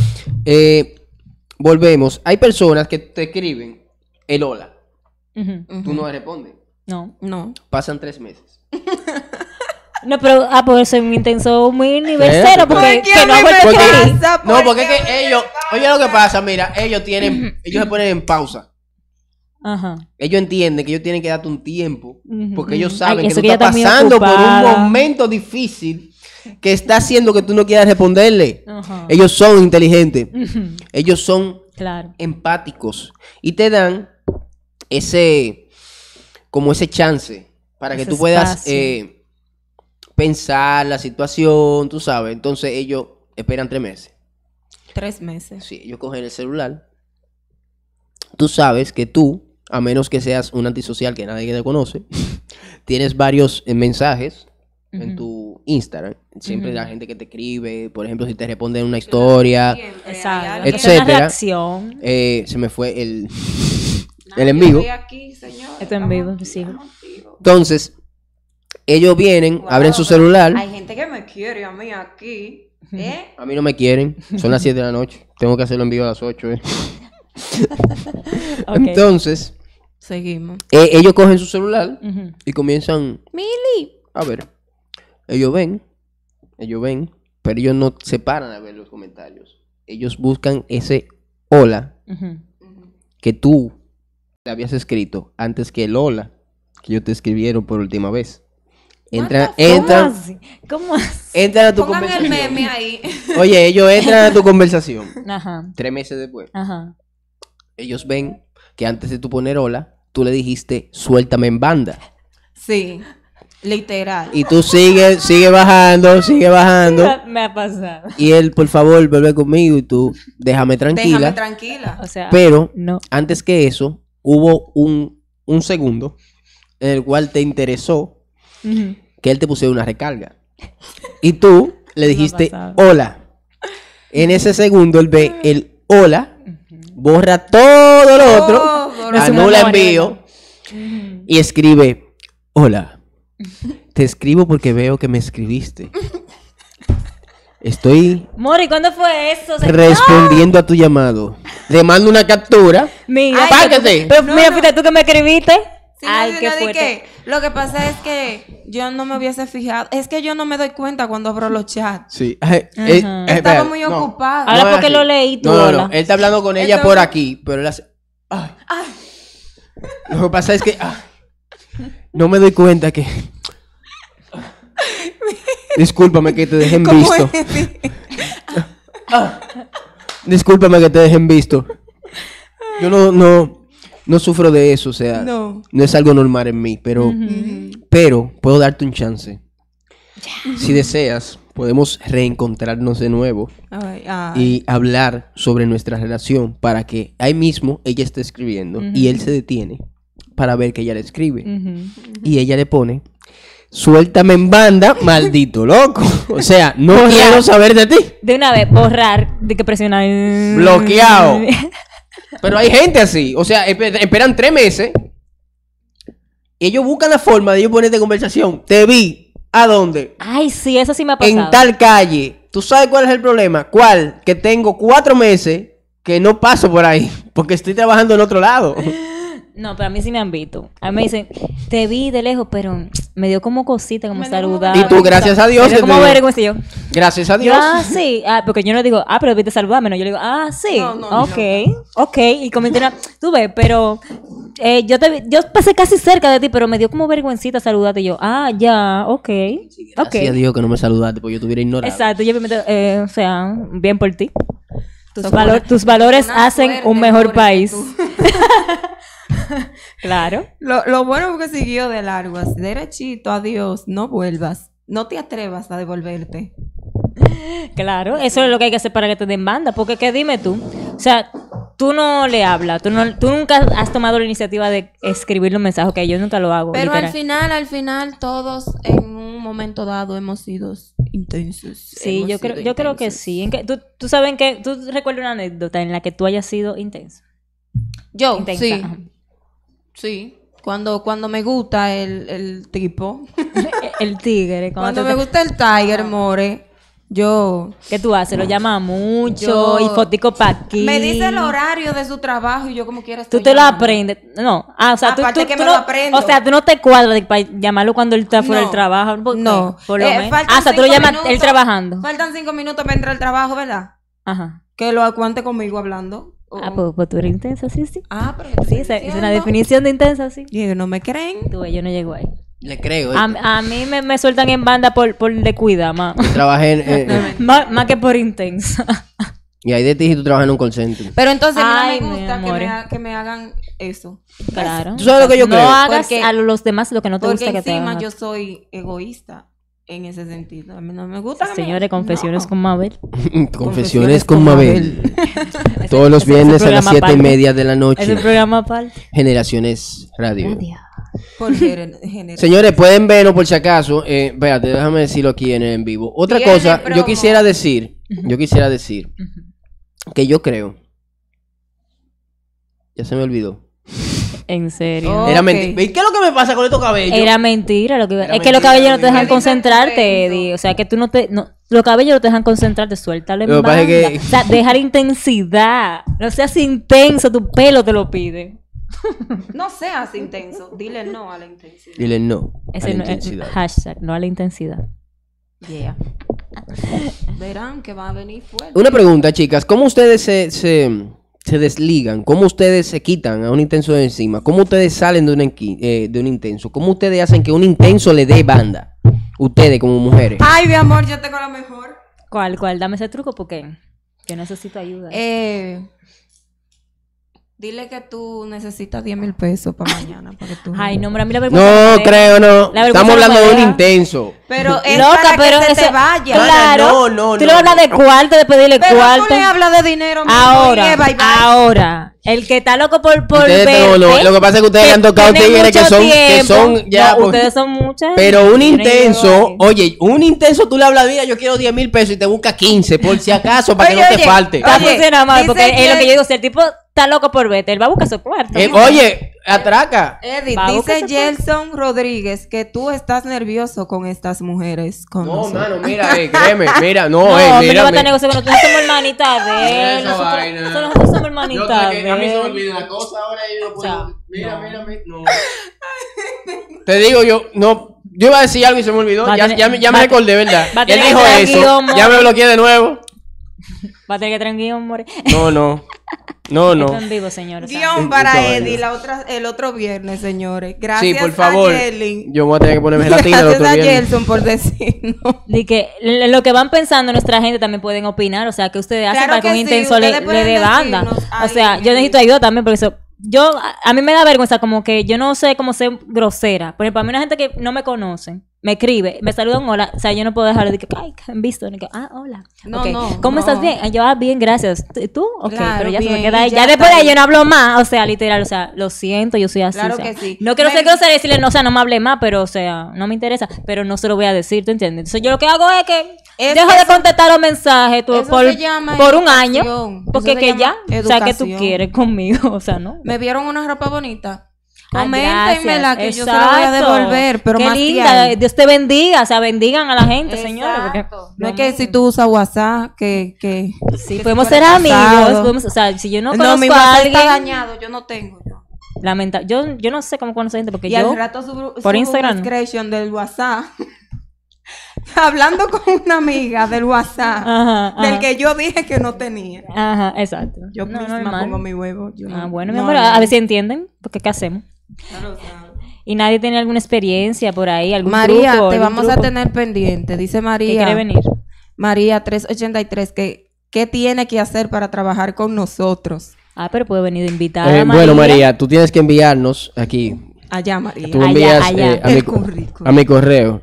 Eh, volvemos. Hay personas que te escriben el hola, Ujú. tú no le respondes. No. No. Pasan tres meses. No, pero, ah, pues soy muy intenso, muy nivel cero, porque ¿Por qué que a no mí hago el me que Porque- quería. pasa? No, ¿Por porque qué es que ellos, oye lo que pasa, mira, ellos tienen, ellos se ponen en pausa. Ajá. Ellos entienden que ellos tienen que darte un tiempo, Ujú, porque ellos ujú. saben Ay, que eso tú que ella estás está muy pasando por un ocupada. momento difícil que está haciendo que tú no quieras responderle. Ajá. Ellos son inteligentes, Ujú. ellos son Claro. empáticos y te dan ese, como ese chance para que Ese tú puedas espacio. eh, pensar la situación, tú sabes. Entonces ellos esperan tres meses. Tres meses. Sí, ellos cogen el celular. Tú sabes que tú, a menos que seas un antisocial que nadie te conoce, tienes varios eh, mensajes en Ujú. tu Instagram. Siempre Ujú. la gente que te escribe, por ejemplo, si te responden una historia, Siempre hay Exacto. alguien. Esta es una etcétera. reacción. eh, se me fue el, No, el en yo vivo. estoy aquí, señor. Esto en Estamos vivo, aquí, sí. estamos activos. Entonces, ellos vienen, Wow, abren su pero celular. Hay gente que me quiere a mí aquí. ¿Eh? A mí no me quieren. Son las siete de la noche. Tengo que hacerlo en vivo a las ocho. eh. Ok. Entonces, Seguimos. eh, ellos cogen su celular Ujú. y comienzan Mili. a ver. Ellos ven, ellos ven, pero ellos no se paran a ver los comentarios. Ellos buscan ese hola Ujú. que tú le habías escrito antes que el hola que ellos te escribieron por última vez. Entran, What the fuck? ¿Cómo entran, así? ¿Cómo así? entran a tu Pongan el conversación. meme ahí. Oye, ellos entran a tu conversación Ajá. tres meses después. Ajá. ellos ven que antes de tú poner hola, tú le dijiste, suéltame en banda. Sí, literal. Y tú sigues, sigue bajando, sigue bajando. Me ha pasado. Y él, por favor, vuelve conmigo y tú, déjame tranquila. Déjame tranquila. O sea, Pero, no. antes que eso, hubo un, un segundo en el cual te interesó Ujú. que él te pusiera una recarga. Y tú le dijiste, pasado. hola. En ese segundo, él ve el hola, borra todo lo otro, Todo lo- anula Su envío y escribe, hola. Te escribo porque veo que me escribiste. Estoy Mori, ¿cuándo fue eso? Se- respondiendo a tu llamado. Le mando una captura. Mira, Ay, Apágate. pero No, mira, no. fuiste tú que me escribiste. Sí, Ay, no, qué no, di fuerte. que lo que pasa es que yo no me hubiese fijado. Es que yo no me doy cuenta cuando abro los chats. Sí. Eh, Ajá. eh, Estaba espera, muy no. ocupada. Ahora No es porque así. lo leí tú, No, no, hola. no. Él está hablando con ella Entonces- por aquí, pero él hace. Ay. Lo que pasa es que ah, no me doy cuenta que. Discúlpame que te dejen ¿Cómo visto. es? Discúlpame que te dejen visto. Yo no, no, no sufro de eso, o sea, No. no es algo normal en mí, pero, pero puedo darte un chance. Si deseas, podemos reencontrarnos de nuevo Ay, ay. y hablar sobre nuestra relación para que ahí mismo ella esté escribiendo y él se detiene para ver que ella le escribe Ujú. y ella le pone suéltame en banda, maldito loco. O sea, no Borrar. quiero saber de ti. De una vez, borrar, de que presionar. Bloqueado. Pero hay gente así. O sea, espe- esperan tres meses. Y ellos buscan la forma de ellos ponerte conversación. Te vi. ¿A dónde? Ay, sí, eso sí me ha pasado. En tal calle. ¿Tú sabes cuál es el problema? ¿Cuál? Que tengo cuatro meses que no paso por ahí. Porque estoy trabajando en otro lado. No, pero a mí sí me han visto. A mí me dicen, te vi de lejos, pero me dio como cosita, como Me dio como saludar. Y tú, gracias a Dios, Me dio que como te- vergüenza y yo. Gracias a Yo, Dios. ah, sí. Ah, porque yo no digo, ah, pero viste saludarme. No, yo le digo, ah, sí. No, no, ok, ok. Y comenté, una- tú ves, pero eh, yo te vi- yo pasé casi cerca de ti, pero me dio como vergüencita saludarte. Y yo, ah, ya, ok. Gracias a Ok. Dios que no me saludaste porque yo te hubiera ignorado. Exacto, yo me meto, eh, o sea, bien por ti. Tus, Sos valo- una- tus valores una hacen suerte, un mejor pobre que país. tú. Claro. Lo, lo bueno es que siguió de largo, así derechito, adiós, no vuelvas. No te atrevas a devolverte. Claro, eso es lo que hay que hacer para que te den banda, porque que dime tú, o sea, tú no le hablas, tú, no, tú nunca has tomado la iniciativa de escribirle un mensaje, que yo nunca lo hago. Pero literal. al final, al final, todos en un momento dado hemos sido intensos. Sí, Hemos yo creo, sido yo creo que intensos. sí. ¿En qué- tú, tú sabes en que tú recuerdas una anécdota en la que tú hayas sido intenso. Yo, Intensa, sí. ajá. Sí. Cuando, cuando me gusta el, el tipo. El tigre, Cuando te- me gusta el Tiger, more. Yo. ¿Qué tú haces? Lo llama mucho Yo- y fotico pa' aquí. Me dice el horario de su trabajo y yo como quiera Tú estoy te lo llamando. aprendes. No. Ah, o sea, tú, Aparte tú- que tú me no, lo aprendo. O sea, tú no te cuadras de- para llamarlo cuando él está fuera No. del trabajo. ¿Por qué? No. Por lo Eh, menos. faltan Ah, o sea, tú lo cinco llamas minutos. él trabajando. Faltan cinco minutos para entrar al trabajo, ¿verdad? Ajá. Que lo aguante conmigo hablando. O- Ah, pues, pues tú eres intensa, sí, sí. Ah, pero ¿qué te Sí, estoy esa es una diciendo? definición de intensa, sí. Y ellos no me creen. Tú, yo no llego ahí. Le creo. ¿eh? A, a mí me, me sueltan en banda por, por descuida, más. Trabajé en, en- en- más. Más que por intensa. y ahí de ti si tú trabajas en un call center. Pero entonces a Ay, mí no mi me gusta que amor. me, ha- que me hagan eso. Claro. ¿Tú sabes lo que yo no creo? hagas Porque- a los demás lo que no te Porque gusta que te encima hagan. yo soy egoísta en ese sentido. A mí no me gusta que me- Señores, confesiones No. con Mabel. Confesiones con Mabel. Todos los Ese- ese viernes a las programa siete y aparte. media de la Es noche. el programa aparte. Generaciones Radio. Adiós. Por gener- género. Señores, pueden vernos por si acaso. Eh, espérate, déjame decirlo aquí en el en vivo. Otra Viene cosa, promo. yo quisiera decir, yo quisiera decir que yo creo. Ya se me olvidó. En serio. Oh. Era Ok. mentira. ¿Y qué es lo que me pasa con estos cabellos? Era mentira lo que Era es que los mentira, cabellos no te mentira. dejan Qué concentrarte, intenso. Eddie. O sea, que tú no te no, los cabellos no te dejan concentrarte, suéltale. Lo que pasa es que- O sea, deja la intensidad. No seas intenso, tu pelo te lo pide. No seas intenso. Dile no a la intensidad. Dile no. a Ese la no es intensidad. hashtag, no a la intensidad. Yeah. Verán que va a venir fuerte. Una pregunta, chicas. ¿Cómo ustedes se, se, se desligan? ¿Cómo ustedes se quitan a un intenso de encima? ¿Cómo ustedes salen de un, enqui- eh, de un intenso? ¿Cómo ustedes hacen que un intenso le dé banda? Ustedes como mujeres. Ay, mi amor, yo tengo la mejor. ¿Cuál, cuál? Dame ese truco porque yo necesito ayuda. Eh, Dile que tú necesitas diez mil pesos para mañana. Para que tú... Ay, no, hombre, a mí la vergüenza No, me deja. creo, no. La vergüenza Estamos no hablando me de un deja. intenso. Pero es Loca, para pero que se eso- te vaya. Claro. No, no, Tú no, le hablas no. de cuarto, de pedirle Pero cuarto. tú le hablas de dinero. mijo, Ahora, y es bye, bye. ahora, el que está loco por, por Ustedes verte, no, no, lo que pasa es que ustedes han tocado tienen tigres que mucho son- que tiempo. son ya, No, pues, ustedes son muchas. Pero un Tienen que intenso, llevar- oye, un intenso tú le hablas, mira, yo quiero diez mil pesos y te busca quince, por si acaso, para que Oye, no te oye, falte. Está Oye, funcionando mal, dice porque es lo que que- yo digo, si el tipo está loco por verte, él va a buscar su cuarto. Eh, ¿no? oye, atraca. Edith, Va, dice búscate, Gelson Rodríguez que tú estás nervioso con estas mujeres. Con No, nosotros. mano, mira, eh, créeme, mira, no, No, eh, hombre, mira. no va a me- estar negocio con nosotros. Nosotros somos hermanitas de él. Esa Nosotros, vaina. nosotros somos hermanitas Yo sé que de a mí se me él. olvida la cosa ahora y yo no puedo. Chao. Mira, No. mira, mira, no. Te digo yo, no, yo iba a decir algo y se me olvidó. Va a Ya, tener- ya, me- ya va me a- recordé, ¿verdad? va a Y él tener dijo que traer eso, guión, ya me more. bloqueé de nuevo. Va a tener que traer un guión, more. No, no, no, no. Esto en vivo, señores. Guión para Esa vaina. Eddie la otra, el otro viernes, señores. Gracias Sí, por favor. a Yelin. Yo voy a tener que ponerme gelatina el Gracias otro a viernes. Gelson por decirnos. De que l- lo que van pensando nuestra gente también pueden opinar, o sea, que ustedes hacen Claro para que que un sí, intenso le, ustedes le pueden dé banda. decirnos O ahí sea, en yo el necesito ayuda también, porque eso, yo, a, a mí me da vergüenza como que yo no sé cómo ser grosera. Por ejemplo, a mí una gente que no me conoce, me escribe, me saluda un hola, o sea, yo no puedo dejar de que, ay, que han visto, ni que, ah, hola. No, Ok, no, ¿cómo no. estás bien? Ah, yo, ah, bien, gracias. ¿Y tú? Ok, Claro, pero ya se bien, me queda ahí. y ya Ya, después de está ahí ahí. yo no hablo más, o sea, literal, o sea, lo siento, yo soy así. Claro o sea, que sí. No quiero Me- ser grosera y decirle, no, o sea, no me hable más, pero, o sea, no me interesa, pero no se lo voy a decir, ¿tú entiendes? Entonces yo lo que hago es que Es dejo que de eso- contestar los mensajes tú, eso por, se llama por un educación. año, Eso porque se que ya, llama o sea, que tú educación. quieres conmigo, o sea, ¿no? ¿Me vieron una ropa bonita? Ah, Coméntenmela que gracias, yo se la voy a exacto. devolver, pero Qué más linda, tiempo. Dios te bendiga, o sea, bendigan a la gente, señores, porque Exacto. No es que si tú usas WhatsApp, que... que sí, que podemos si ser fuera amigos, casado. podemos, o sea, si yo no No, conozco mi a WhatsApp alguien, está dañado, yo no tengo yo. lamenta, yo, yo no sé cómo conocer gente, porque Y yo, al rato subo, por subo Instagram. un screenshot del WhatsApp. Hablando con una amiga del WhatsApp. Ajá, ajá. Del que yo dije que no tenía. Ajá, exacto. Yo No, misma normal. pongo mi huevo. Yo Ah, no- bueno, mi no, amor, no. a, a ver si entienden, porque ¿qué hacemos? Claro, o sea, Y nadie tiene alguna experiencia por ahí, algún María, truco, te algún vamos a truco tener pendiente. Dice que María. quiere venir. María tres ochenta y tres que ¿qué tiene que hacer para trabajar con nosotros? Ah, pero puede venir de invitada, Eh, bueno, María, tú tienes que enviarnos aquí. Allá, María. Tú Allá, envías allá. eh, a, El mi, currículum. a mi correo.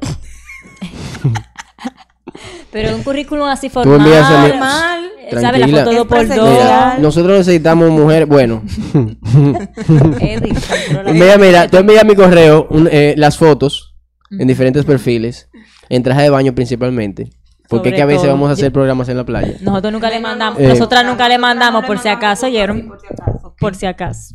Pero un currículum así Tú formal. envías a mi- Formal. ¿Sabes? La Tranquila. foto dos por Es dos. presencial. Nosotros necesitamos mujeres. Bueno, Eddie, controla. mira, mira, tú envías a mi correo un- eh, las fotos en diferentes perfiles, en traje de baño principalmente. Porque es Sobre que a veces todo. vamos a hacer programas en la playa. Nosotros nunca le mandamos, Eh. nosotras nunca le mandamos Nosotras no por le si acaso, mandamos ¿oyeron? por si acaso. Por si acaso.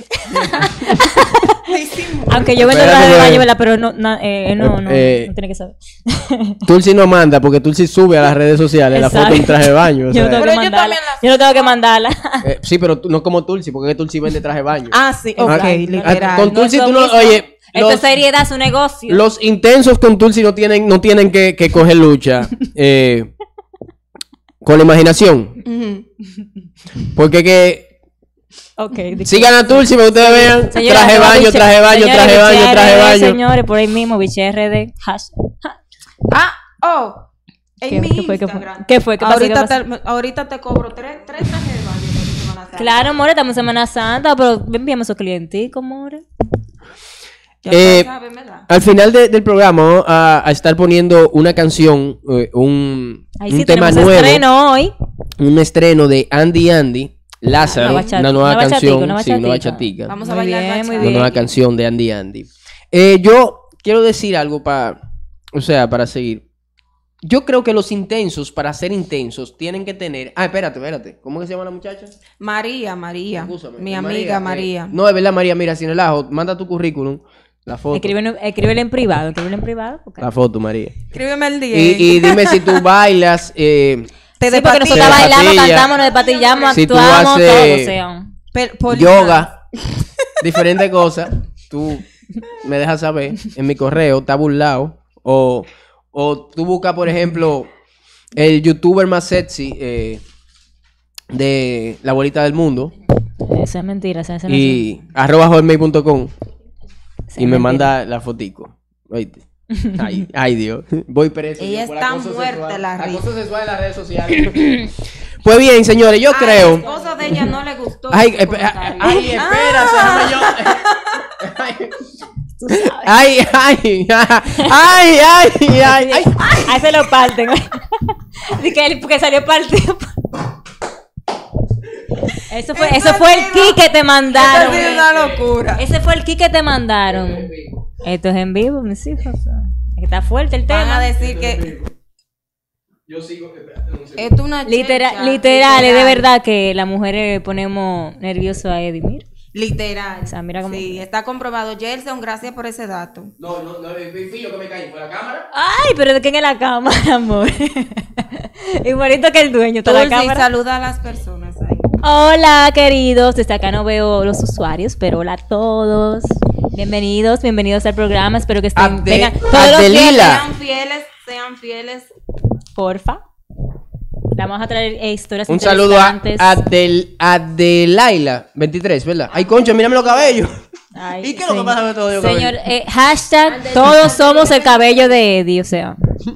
Hicimos. Aunque yo vendo Espérate, traje de porque- baño, ¿verdad? Pero no, na- eh, no, no, Eh, no tiene que saber. Tulsi no manda porque Tulsi sube a las redes sociales la foto Exacto. en traje de baño. o Yo no sea. tengo que Pero yo mandarla. también la Yo no tengo que mandarla. Eh, sí, pero tú- no como Tulsi, porque Tulsi vende traje de baño. Ah, sí, ok, Ah, literal. con No es Tulsi lo tú no, mismo. oye, Esto es los, seriedad, es un negocio. los intensos con Tulsi no tienen, no tienen que, que coger lucha eh, con la imaginación. Ujú. Porque que Ok, disculpe. sigan a Tulsi para que ustedes vean Señores, traje de arroba baño, biche- traje de baño, señores, traje de baño, biche traje de R D, baño. Señores, por ahí mismo, biche R D. hash- ha- Ah, oh. En ¿Qué- mi qué fue, qué fue? Instagram. ¿Qué fue? ¿Qué pasó? ahorita, ¿Qué pasó? Te, ahorita te cobro tres, tres trajes de baño de Semana Santa. Claro, more, estamos en Semana Santa, pero envíame esos clienticos, more. Ya Eh, tú sabes, ¿verdad? Al final de- del programa vamos a, a estar poniendo una canción, eh, un, Ahí un sí tema tenemos nuevo, estreno hoy. un estreno de Andy Andy, Lázaro, Una una, bachata- nueva una bachatica, canción, una sí, una bachatica. bachatica, Vamos a Muy bailar bien, muy bachata. una bien. nueva canción de Andy Andy. Eh, yo quiero decir algo para, o sea, para seguir. Yo creo que los intensos, para ser intensos, tienen que tener... Ah, espérate, espérate. ¿Cómo que se llama la muchacha? María, María. Escúchame, Mi eh, amiga eh, María. no, es verdad, María, mira, sin relajo, manda tu currículum, la foto. Escríbele, escríbele en privado, escríbele en privado. porque- La foto, María. Escríbeme el día. Y, y dime si tú bailas, eh, Te Sí, porque despatillas. nosotros Te bailamos, despatilla. cantamos, nos despatillamos, Si tú actuamos, haces- todo, o sea. Pe- poli- yoga, diferentes cosas. Tú me dejas saber en mi correo, está burlado. O, o tú buscas, por ejemplo, el youtuber más sexy eh, de la bolita del mundo Eso es mentira, eso es mentira. y arroba hotmail punto com Eso y es me mentira. manda la fotico. ¿Oíste? Ay, ay, Dios. Voy preso. Ella yo por está acoso muerta sexual. la risa. Acoso sexual en las redes sociales. Pues bien, señores, yo Al creo. esposo de ella no le gustó gustó Ay, ese esp- comentario. ay, espérate, déjame yo. Ay, ay, ay, ay, ay, ay. Ahí se lo parten. Dice que él porque salió partido. Eso fue, eso fue el ki que te mandaron. Esto es una locura. Ese fue el ki que te mandaron. Esto es en vivo, mis hijos. Está fuerte el Van a tema. decir que Yo sigo. espérate un segundo. esto es una Literal, checha, literal, es de verdad que las mujeres ponemos nervioso a Eddie. Mira. Literal. O sea, mira cómo- Sí, está comprobado. Gelson, gracias por ese dato. No, no, no, fui yo que me caí por la cámara. Ay, pero de quién es la cámara, amor. Igualito que el dueño de la Tulsi, cámara. saluda a las personas ahí. Hola, queridos. Desde acá no veo los usuarios, pero hola a todos. Bienvenidos, bienvenidos al programa. Espero que estén. Abde- vengan todos los Abdelila. días, Sean fieles, sean fieles. porfa. Le vamos a traer eh, historias Un saludo a interesantes. Adel, Adelaila veintitrés, ¿verdad? Ay, concha, mírame los cabellos. Ay, ¿Y qué es lo que señor- pasa con todo el Señor, cabello? eh, hashtag todos somos el cabello de Eddie, o sea.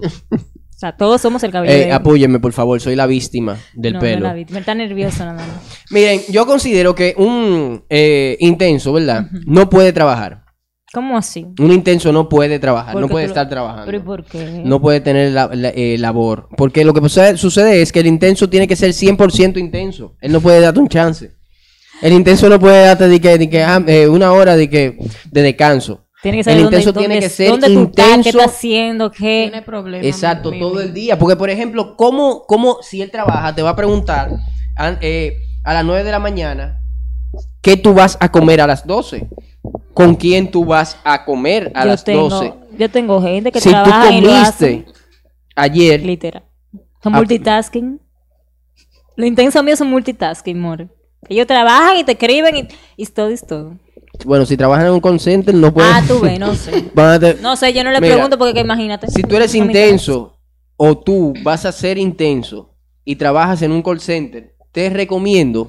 O sea, todos somos el cabello de Eh, Eddie. apóyenme, por favor, soy la víctima del No, pelo. No la vi, me está nervioso nada más. Miren, yo considero que un eh, intenso, ¿verdad? No puede trabajar. ¿Cómo así? Un intenso no puede trabajar, no Porque puede tú lo- estar trabajando. ¿Pero y por qué? No puede tener la, la- eh, labor. Porque lo que sucede, sucede es que el intenso tiene que ser cien por ciento intenso. Él no puede darte un chance. El intenso no puede darte de que, de que, ah, eh, una hora de, que, de descanso. Tiene que El saber dónde, intenso dónde, tiene que ser dónde tú estás, qué intenso. estás haciendo, qué... Tiene problemas. Exacto, mi- todo mi- el día. Porque, por ejemplo, ¿cómo, cómo si él trabaja, te va a preguntar a, eh, a las nueve de la mañana qué tú vas a comer a las doce? ¿Con quién tú vas a comer a yo las tengo, doce? Yo tengo gente que Si tú trabaja y lo hace. comiste ayer, Literal. Son Ah, multitasking. Lo intenso mío son multitasking, more. Ellos trabajan y te escriben y, y todo y todo. bueno, si trabajas en un call center, no puedes. Ah, tú ves, no sé. van a te- No sé, yo no le Mira, pregunto porque que imagínate. Si tú eres No me intenso o tú vas a ser intenso y trabajas en un call center, te recomiendo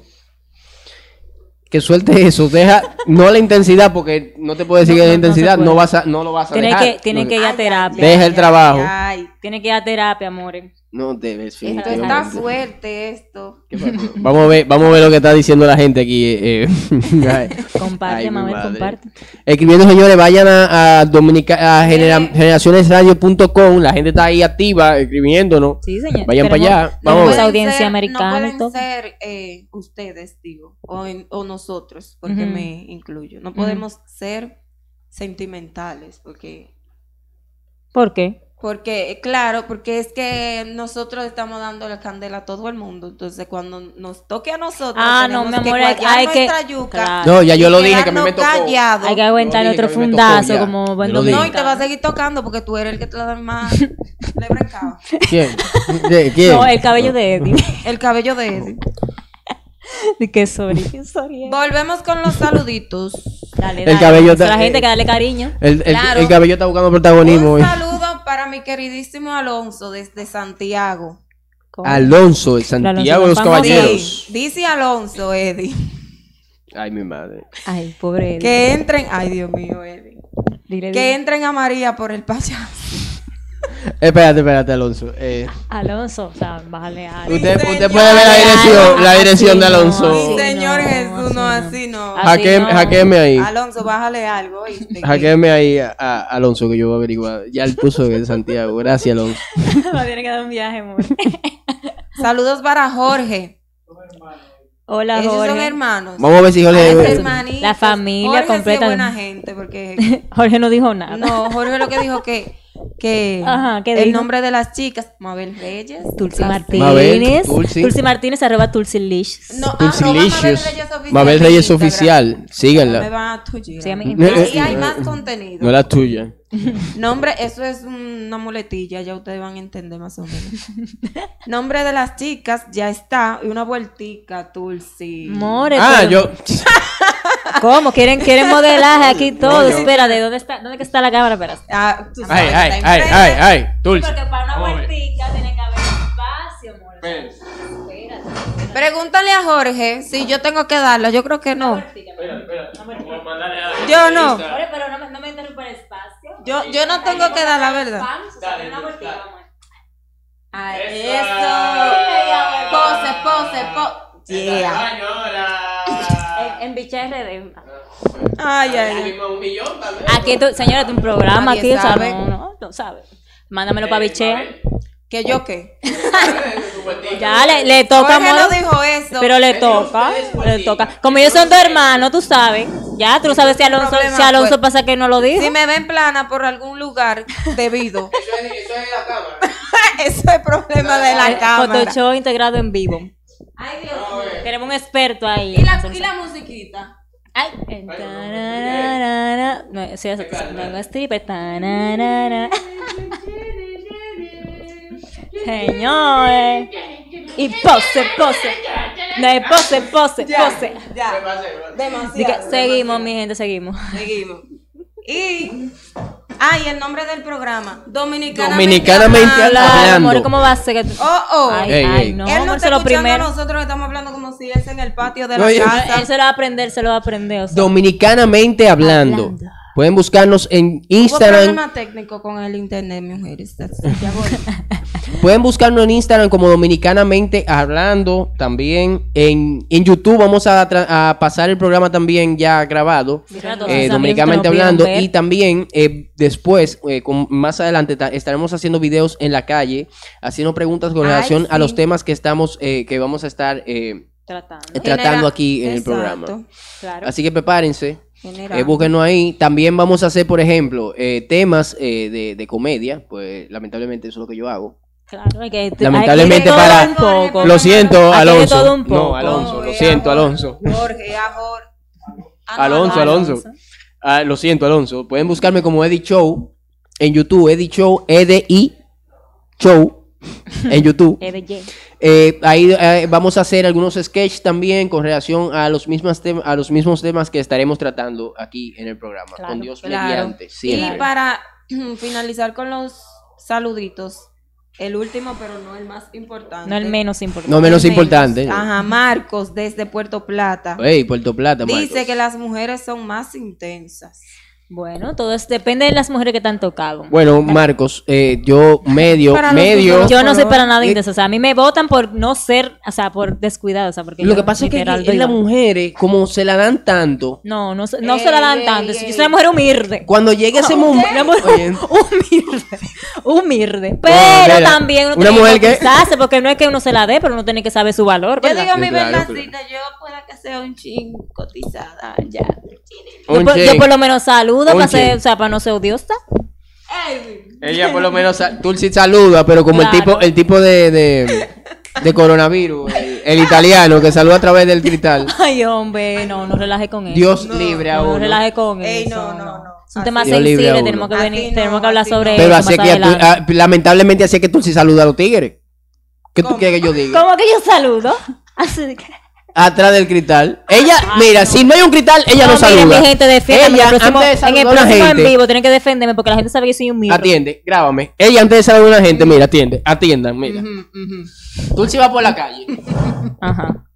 que sueltes eso. Deja, no la intensidad, porque no te puedo decir No, que la no, no se intensidad puede. no, vas a, no lo vas a Tiene dejar. que, tiene No, que ir a Ay, terapia. Deja el trabajo. Ay, Tiene que ir a terapia, amores. no debes, esto definitivamente. está fuerte esto. ¿Qué pasó? Vamos a ver, vamos a ver lo que está diciendo la gente aquí. eh, ay. Comparte, Ay, mi mamá, madre. comparte. Escribiendo, señores, vayan a, a, Dominica, a genera- generacionesradio punto com. La gente está ahí activa escribiéndonos. Sí, señor. Vayan para Queremos- allá. tenemos Vamos a ver. esa audiencia ser- americana no y pueden todo. ser eh, ustedes, digo, o, en- o nosotros, porque Ujú. me incluyo. No podemos ser sentimentales, porque, ¿Por qué? porque, claro, porque es que nosotros estamos dando la candela a todo el mundo. Entonces, cuando nos toque a nosotros, Ah, no, tenemos mi que amor, hay- cuallar hay que- nuestra yuca. claro. No, ya yo y lo dije que me quedarnos me tocó. callados. Hay que aguantar Lo dije otro que me tocó fundazo ya. como buen Yo lo dije. No, y te va a dominicano. seguir tocando porque tú eres el que te la da más le brincaba. ¿Quién? ¿Quién? ¿Quién? No, el cabello de Eddie. El cabello de Eddie. De que sorry, qué sorry. Volvemos con los saluditos. Dale, El dale. cabello Dice está- la gente eh, que dale cariño. El, el- Claro. el cabello está buscando protagonismo. Un hoy. saludo para mi queridísimo Alonso desde Santiago. ¿Cómo? Alonso, el Santiago de los Alonso, vamos. Caballeros. Sí, dice Alonso, Eddie. Ay, mi madre. Ay, pobre Eddie. Que entren, ay Dios mío, Eddie. Dile, Que dile. entren a María por el payaso. Espérate, espérate, Alonso. Eh, Alonso, o sea, bájale algo. usted, señor. usted puede ver la dirección, la Así dirección de no, Alonso. así Sí, Señor no, Jesús, no, así así no. Así Jaque- no. Jaqueme ahí. Alonso, bájale algo, ¿oíste? Jaqueme ahí a, a Alonso, que yo voy a averiguar. Ya él puso que es Santiago. Gracias, Alonso. Me tiene que dar un viaje, amor. Saludos para Jorge. Hola, Esos son Jorge. hermanos. Vamos a ver si Ah, es Jorge. hermanitos. La familia Jorge sí es completa. buena gente, porque... Jorge no dijo nada. No, Jorge lo que dijo que... que Ajá, ¿qué el dijo? nombre de las chicas, Mabel Reyes. Tulsi Las- Martínez. Mabel, Tulsi. Tulsi Martínez, arroba Tulsi Lish. No, Tulsi arroba Mabel Licious. Reyes Oficial. Mabel en Reyes Instagram. Oficial. Me Síganla. van a tullir. Síganme en Eh, Ahí eh, hay eh, más eh, contenido. No la tuya. Nombre, eso es una muletilla, ya ustedes van a entender más o menos. Nombre de las chicas, ya está. Y una vueltica, Tulsi. More, Ah, pero- yo. ¿Cómo? ¿Quieren, quieren modelaje aquí todo? No, yo- Espera, ¿de dónde está? ¿Dónde que está la cámara? Espera. Ah, tú Ay, sabes, ay, está ay, enfrente. ay, ay. Dulce. Porque para una Vamos a ver. vueltica tiene que haber espacio, more. Espérate, espérate. Pregúntale a Jorge si yo tengo que darla. Yo creo que no. Vueltica, una vueltica. Yo no. More, pero no me, no me interrumpa el espacio. Yo, yo no tengo que dar la verdad. Vamos, o sea, una vueltica, vamos. Ay, Eso. eso. Pose, pose, pose. Yeah. En Bicha R D. Ay, ay, ay. Un millón, tal vez. Aquí, tú, señora, es un programa Nadie aquí, o sea, sabe. no, no, no sabe. Mándamelo para Bichea. ¿Que yo qué? Ya, le, le toca, Jorge amor. no dijo eso. Pero le toca, le toca. Como ellos son dos hermanos, tú sabes. Ya, tú no sabes si Alonso, problema si Alonso fue- pasa que no lo dijo. Si me ven plana por algún lugar debido. Eso es, eso es la cámara. Eso es problema de la El cámara. Photoshop integrado en vivo. Ay, Dios mío. Tenemos un experto ahí. ¿Y la, y la musiquita? Ay, eh, tararara. No, sí, eso, no hago stripper. Tararara. Señores. Y pose, pose. No, es pose, pose, pose. Ya. Así que Demasiado. seguimos, mi gente, seguimos. Seguimos. Y. Ay, el nombre del programa. Dominicanamente, Dominicanamente hablando. hablando. Amor, ¿cómo va a ser que tú- Oh, oh. Ay, Ey, ay, ey. no, Él no amor, está eso es lo escuchando a primero. nosotros, estamos hablando como si es en el patio de la Oye, casa. Él se lo va a aprender, se lo va a aprender. O sea. Dominicanamente hablando. Hablando. Pueden buscarnos en Hubo Instagram. problema técnico con el internet, mujeres. Ya voy. Pueden buscarnos en Instagram como Dominicanamente Hablando. También en, en YouTube vamos a, tra- a pasar el programa también ya grabado. Sí, claro, eh, todos los amigos Dominicanamente que nos Hablando. pudieron ver. Y también eh, después, eh, con- más adelante, ta- estaremos haciendo videos en la calle, haciendo preguntas con Ay, relación a sí. los temas que estamos, eh, que vamos a estar eh, Tratando. eh, tratando Genera- aquí en el Exacto. programa. Claro. Así que prepárense. Generando. Eh, búsquenos ahí. También vamos a hacer, por ejemplo, eh, temas eh, de, de comedia. Pues lamentablemente eso es lo que yo hago. Claro, hay que, Lamentablemente hay que para- de todo un poco. Lo siento, Aquí de Alonso. todo un poco. No, Alonso, lo eh, siento, a Jorge- Alonso. Jorge, a Jorge. Ah, no, Alonso, Alonso. Ah, lo siento, Alonso. Pueden buscarme como Eddie Show en YouTube. Eddie Show, E D I Show en YouTube. E D J. Eh, ahí eh, vamos a hacer algunos sketches también con relación a los mismos tem- a los mismos temas que estaremos tratando aquí en el programa. Claro, con Dios Claro. mediante. Siempre. Y para finalizar con los saluditos, el último, pero no el más importante. No el menos importante. No menos El importante. Ajá, Marcos, desde Puerto Plata. Ey, Puerto Plata, Dice Marcos. que las mujeres son más intensas. Bueno, todo es, depende de las mujeres que te han tocado. Bueno, Marcos, eh, yo medio, Para los medio. futuros- Yo no soy para nada Eh, intensa. O sea, a mí me votan por no ser, o sea, por descuidado. O sea, porque Lo yo que pasa es que literal en doy las la- mujeres, como se la dan tanto, No, no, se- no Ey, se la dan ey, tanto. ey. Yo soy una mujer humilde. cuando llegue ese momento. Una mujer Oye, humilde. Humilde. Pero mira, también uno una tiene mujer que que- cotizarse, porque no es que uno se la dé, pero uno tiene que saber su valor, Yo ¿verdad? digo mi Claro, verdadcita, yo pueda que sea un ching cotizada ya. Yo, un por, yo chin. por lo menos saludo Un para ser, chin. o sea, para no ser odiosa. Ella por lo menos, sa- Tulsi saluda, pero como el Claro. tipo, el tipo de, de, de coronavirus, el, el italiano que saluda a través del cristal. Ay, hombre, no, no relaje con eso. Dios libre a no, no uno. relaje con Ey, eso. no, no, no. Es un Así tema Dios libre a sensible, uno. tenemos que Así venir, no, tenemos que hablar así sobre no. Pero eso así más es que, tú- adelante. ah, lamentablemente así es que Tulsi saluda a los tigres. ¿Qué tú ¿Cómo? quieres que yo diga? ¿Cómo que yo saludo? Así de que... Atrás del cristal. Ella, mira, si no hay un cristal, ella no, No, miren, saluda. mi gente, defiéndame. Ella, En el próximo, antes de en el saludar a la próximo en gente, vivo tienen que defenderme porque la gente sabe que soy un mito. atiende, grábame. Ella antes de saludar a la gente, mira, atiende, atiendan, mira. Tulsi va por la calle. Ajá.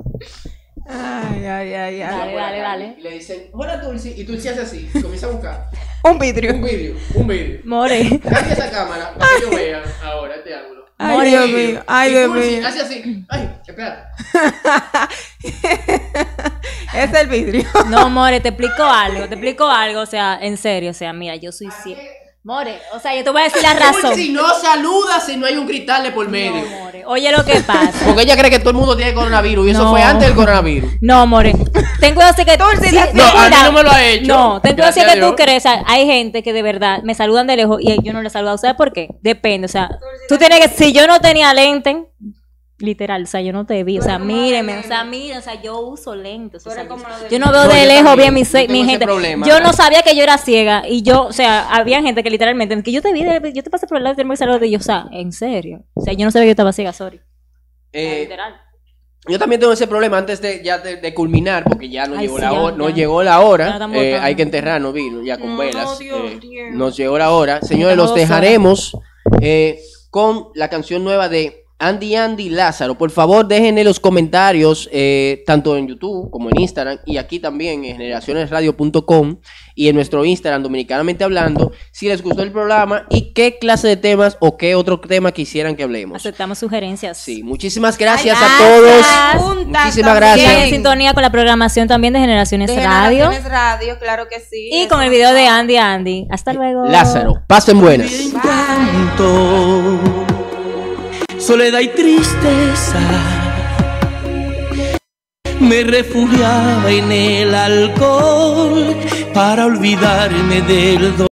Ay, ay, ay, Dale, dale, dale. Y le dicen, hola Tulsi, y Tulsi hace así, y comienza a buscar Un vidrio. un vídeo, un vídeo. More. Cambia esa cámara para que yo vea ahora este ángulo. Ay, Un Dios vídeo. mío, ay, Y Dios Tulsi mío. hace así, ay, espérate. Es el vidrio. No, More, te explico algo, te explico algo, o sea, en serio, o sea, mira, yo soy siempre... More, o sea, yo te voy a decir la razón. Tulsi no saluda si no hay un cristal de por medio. No, More, oye lo que pasa. Porque ella cree que todo el mundo tiene coronavirus y eso No. fue antes del coronavirus. No, More, ten cuidado si que... Tulsi, sí, no, ten a mí cuidado. no me lo ha hecho. No, ten cuidado si Gracias que a tú Dios. crees, o sea, hay gente que de verdad me saludan de lejos y yo no les saludo. ¿Sabes por qué? Depende, o sea, tú tienes que... Si yo no tenía lente... Literal, o sea, yo no te vi, o sea, míreme, o sea, miren, o sea, yo uso lentes, o Tú sea, eres como yo, lo de- yo no veo No, de yo lejos también, bien mi, yo se- tengo mi ese gente, problema. yo no sabía que yo era ciega y yo, o sea, había gente que literalmente, que yo te vi, de- yo te pasé por el lado y tenemos que saludar y yo, o sea, en serio, o sea, yo no sabía que yo estaba ciega, sorry, Eh, literal. Yo también tengo ese problema antes de ya de, de culminar, porque ya no Ay, llegó sí, la ya, hora, no ya. llegó la Ya hora. están eh, botando. hay que enterrarnos, vino, ya con No, velas. Dios, eh, Dios. nos llegó la hora. Señores, Estamos los dos horas. dejaremos eh, con la canción nueva de Andy Andy Lázaro. Por favor, dejen en los comentarios, eh, tanto en YouTube como en Instagram, y aquí también en generaciones radio punto com y en nuestro Instagram, Dominicanamente Hablando, si les gustó el programa y qué clase de temas o qué otro tema quisieran que hablemos. Aceptamos sugerencias. Sí, muchísimas gracias Ay, a todos. puntas Muchísimas también. Sigan en gracias. sintonía con la programación tamí de Generaciones De Radio. Generaciones Radio, claro que sí. Y Eso con el no video de falta. Andy Andy. Hasta luego. Lázaro, pasen buenas. Tanto soledad y tristeza, me refugiaba en el alcohol para olvidarme del dolor.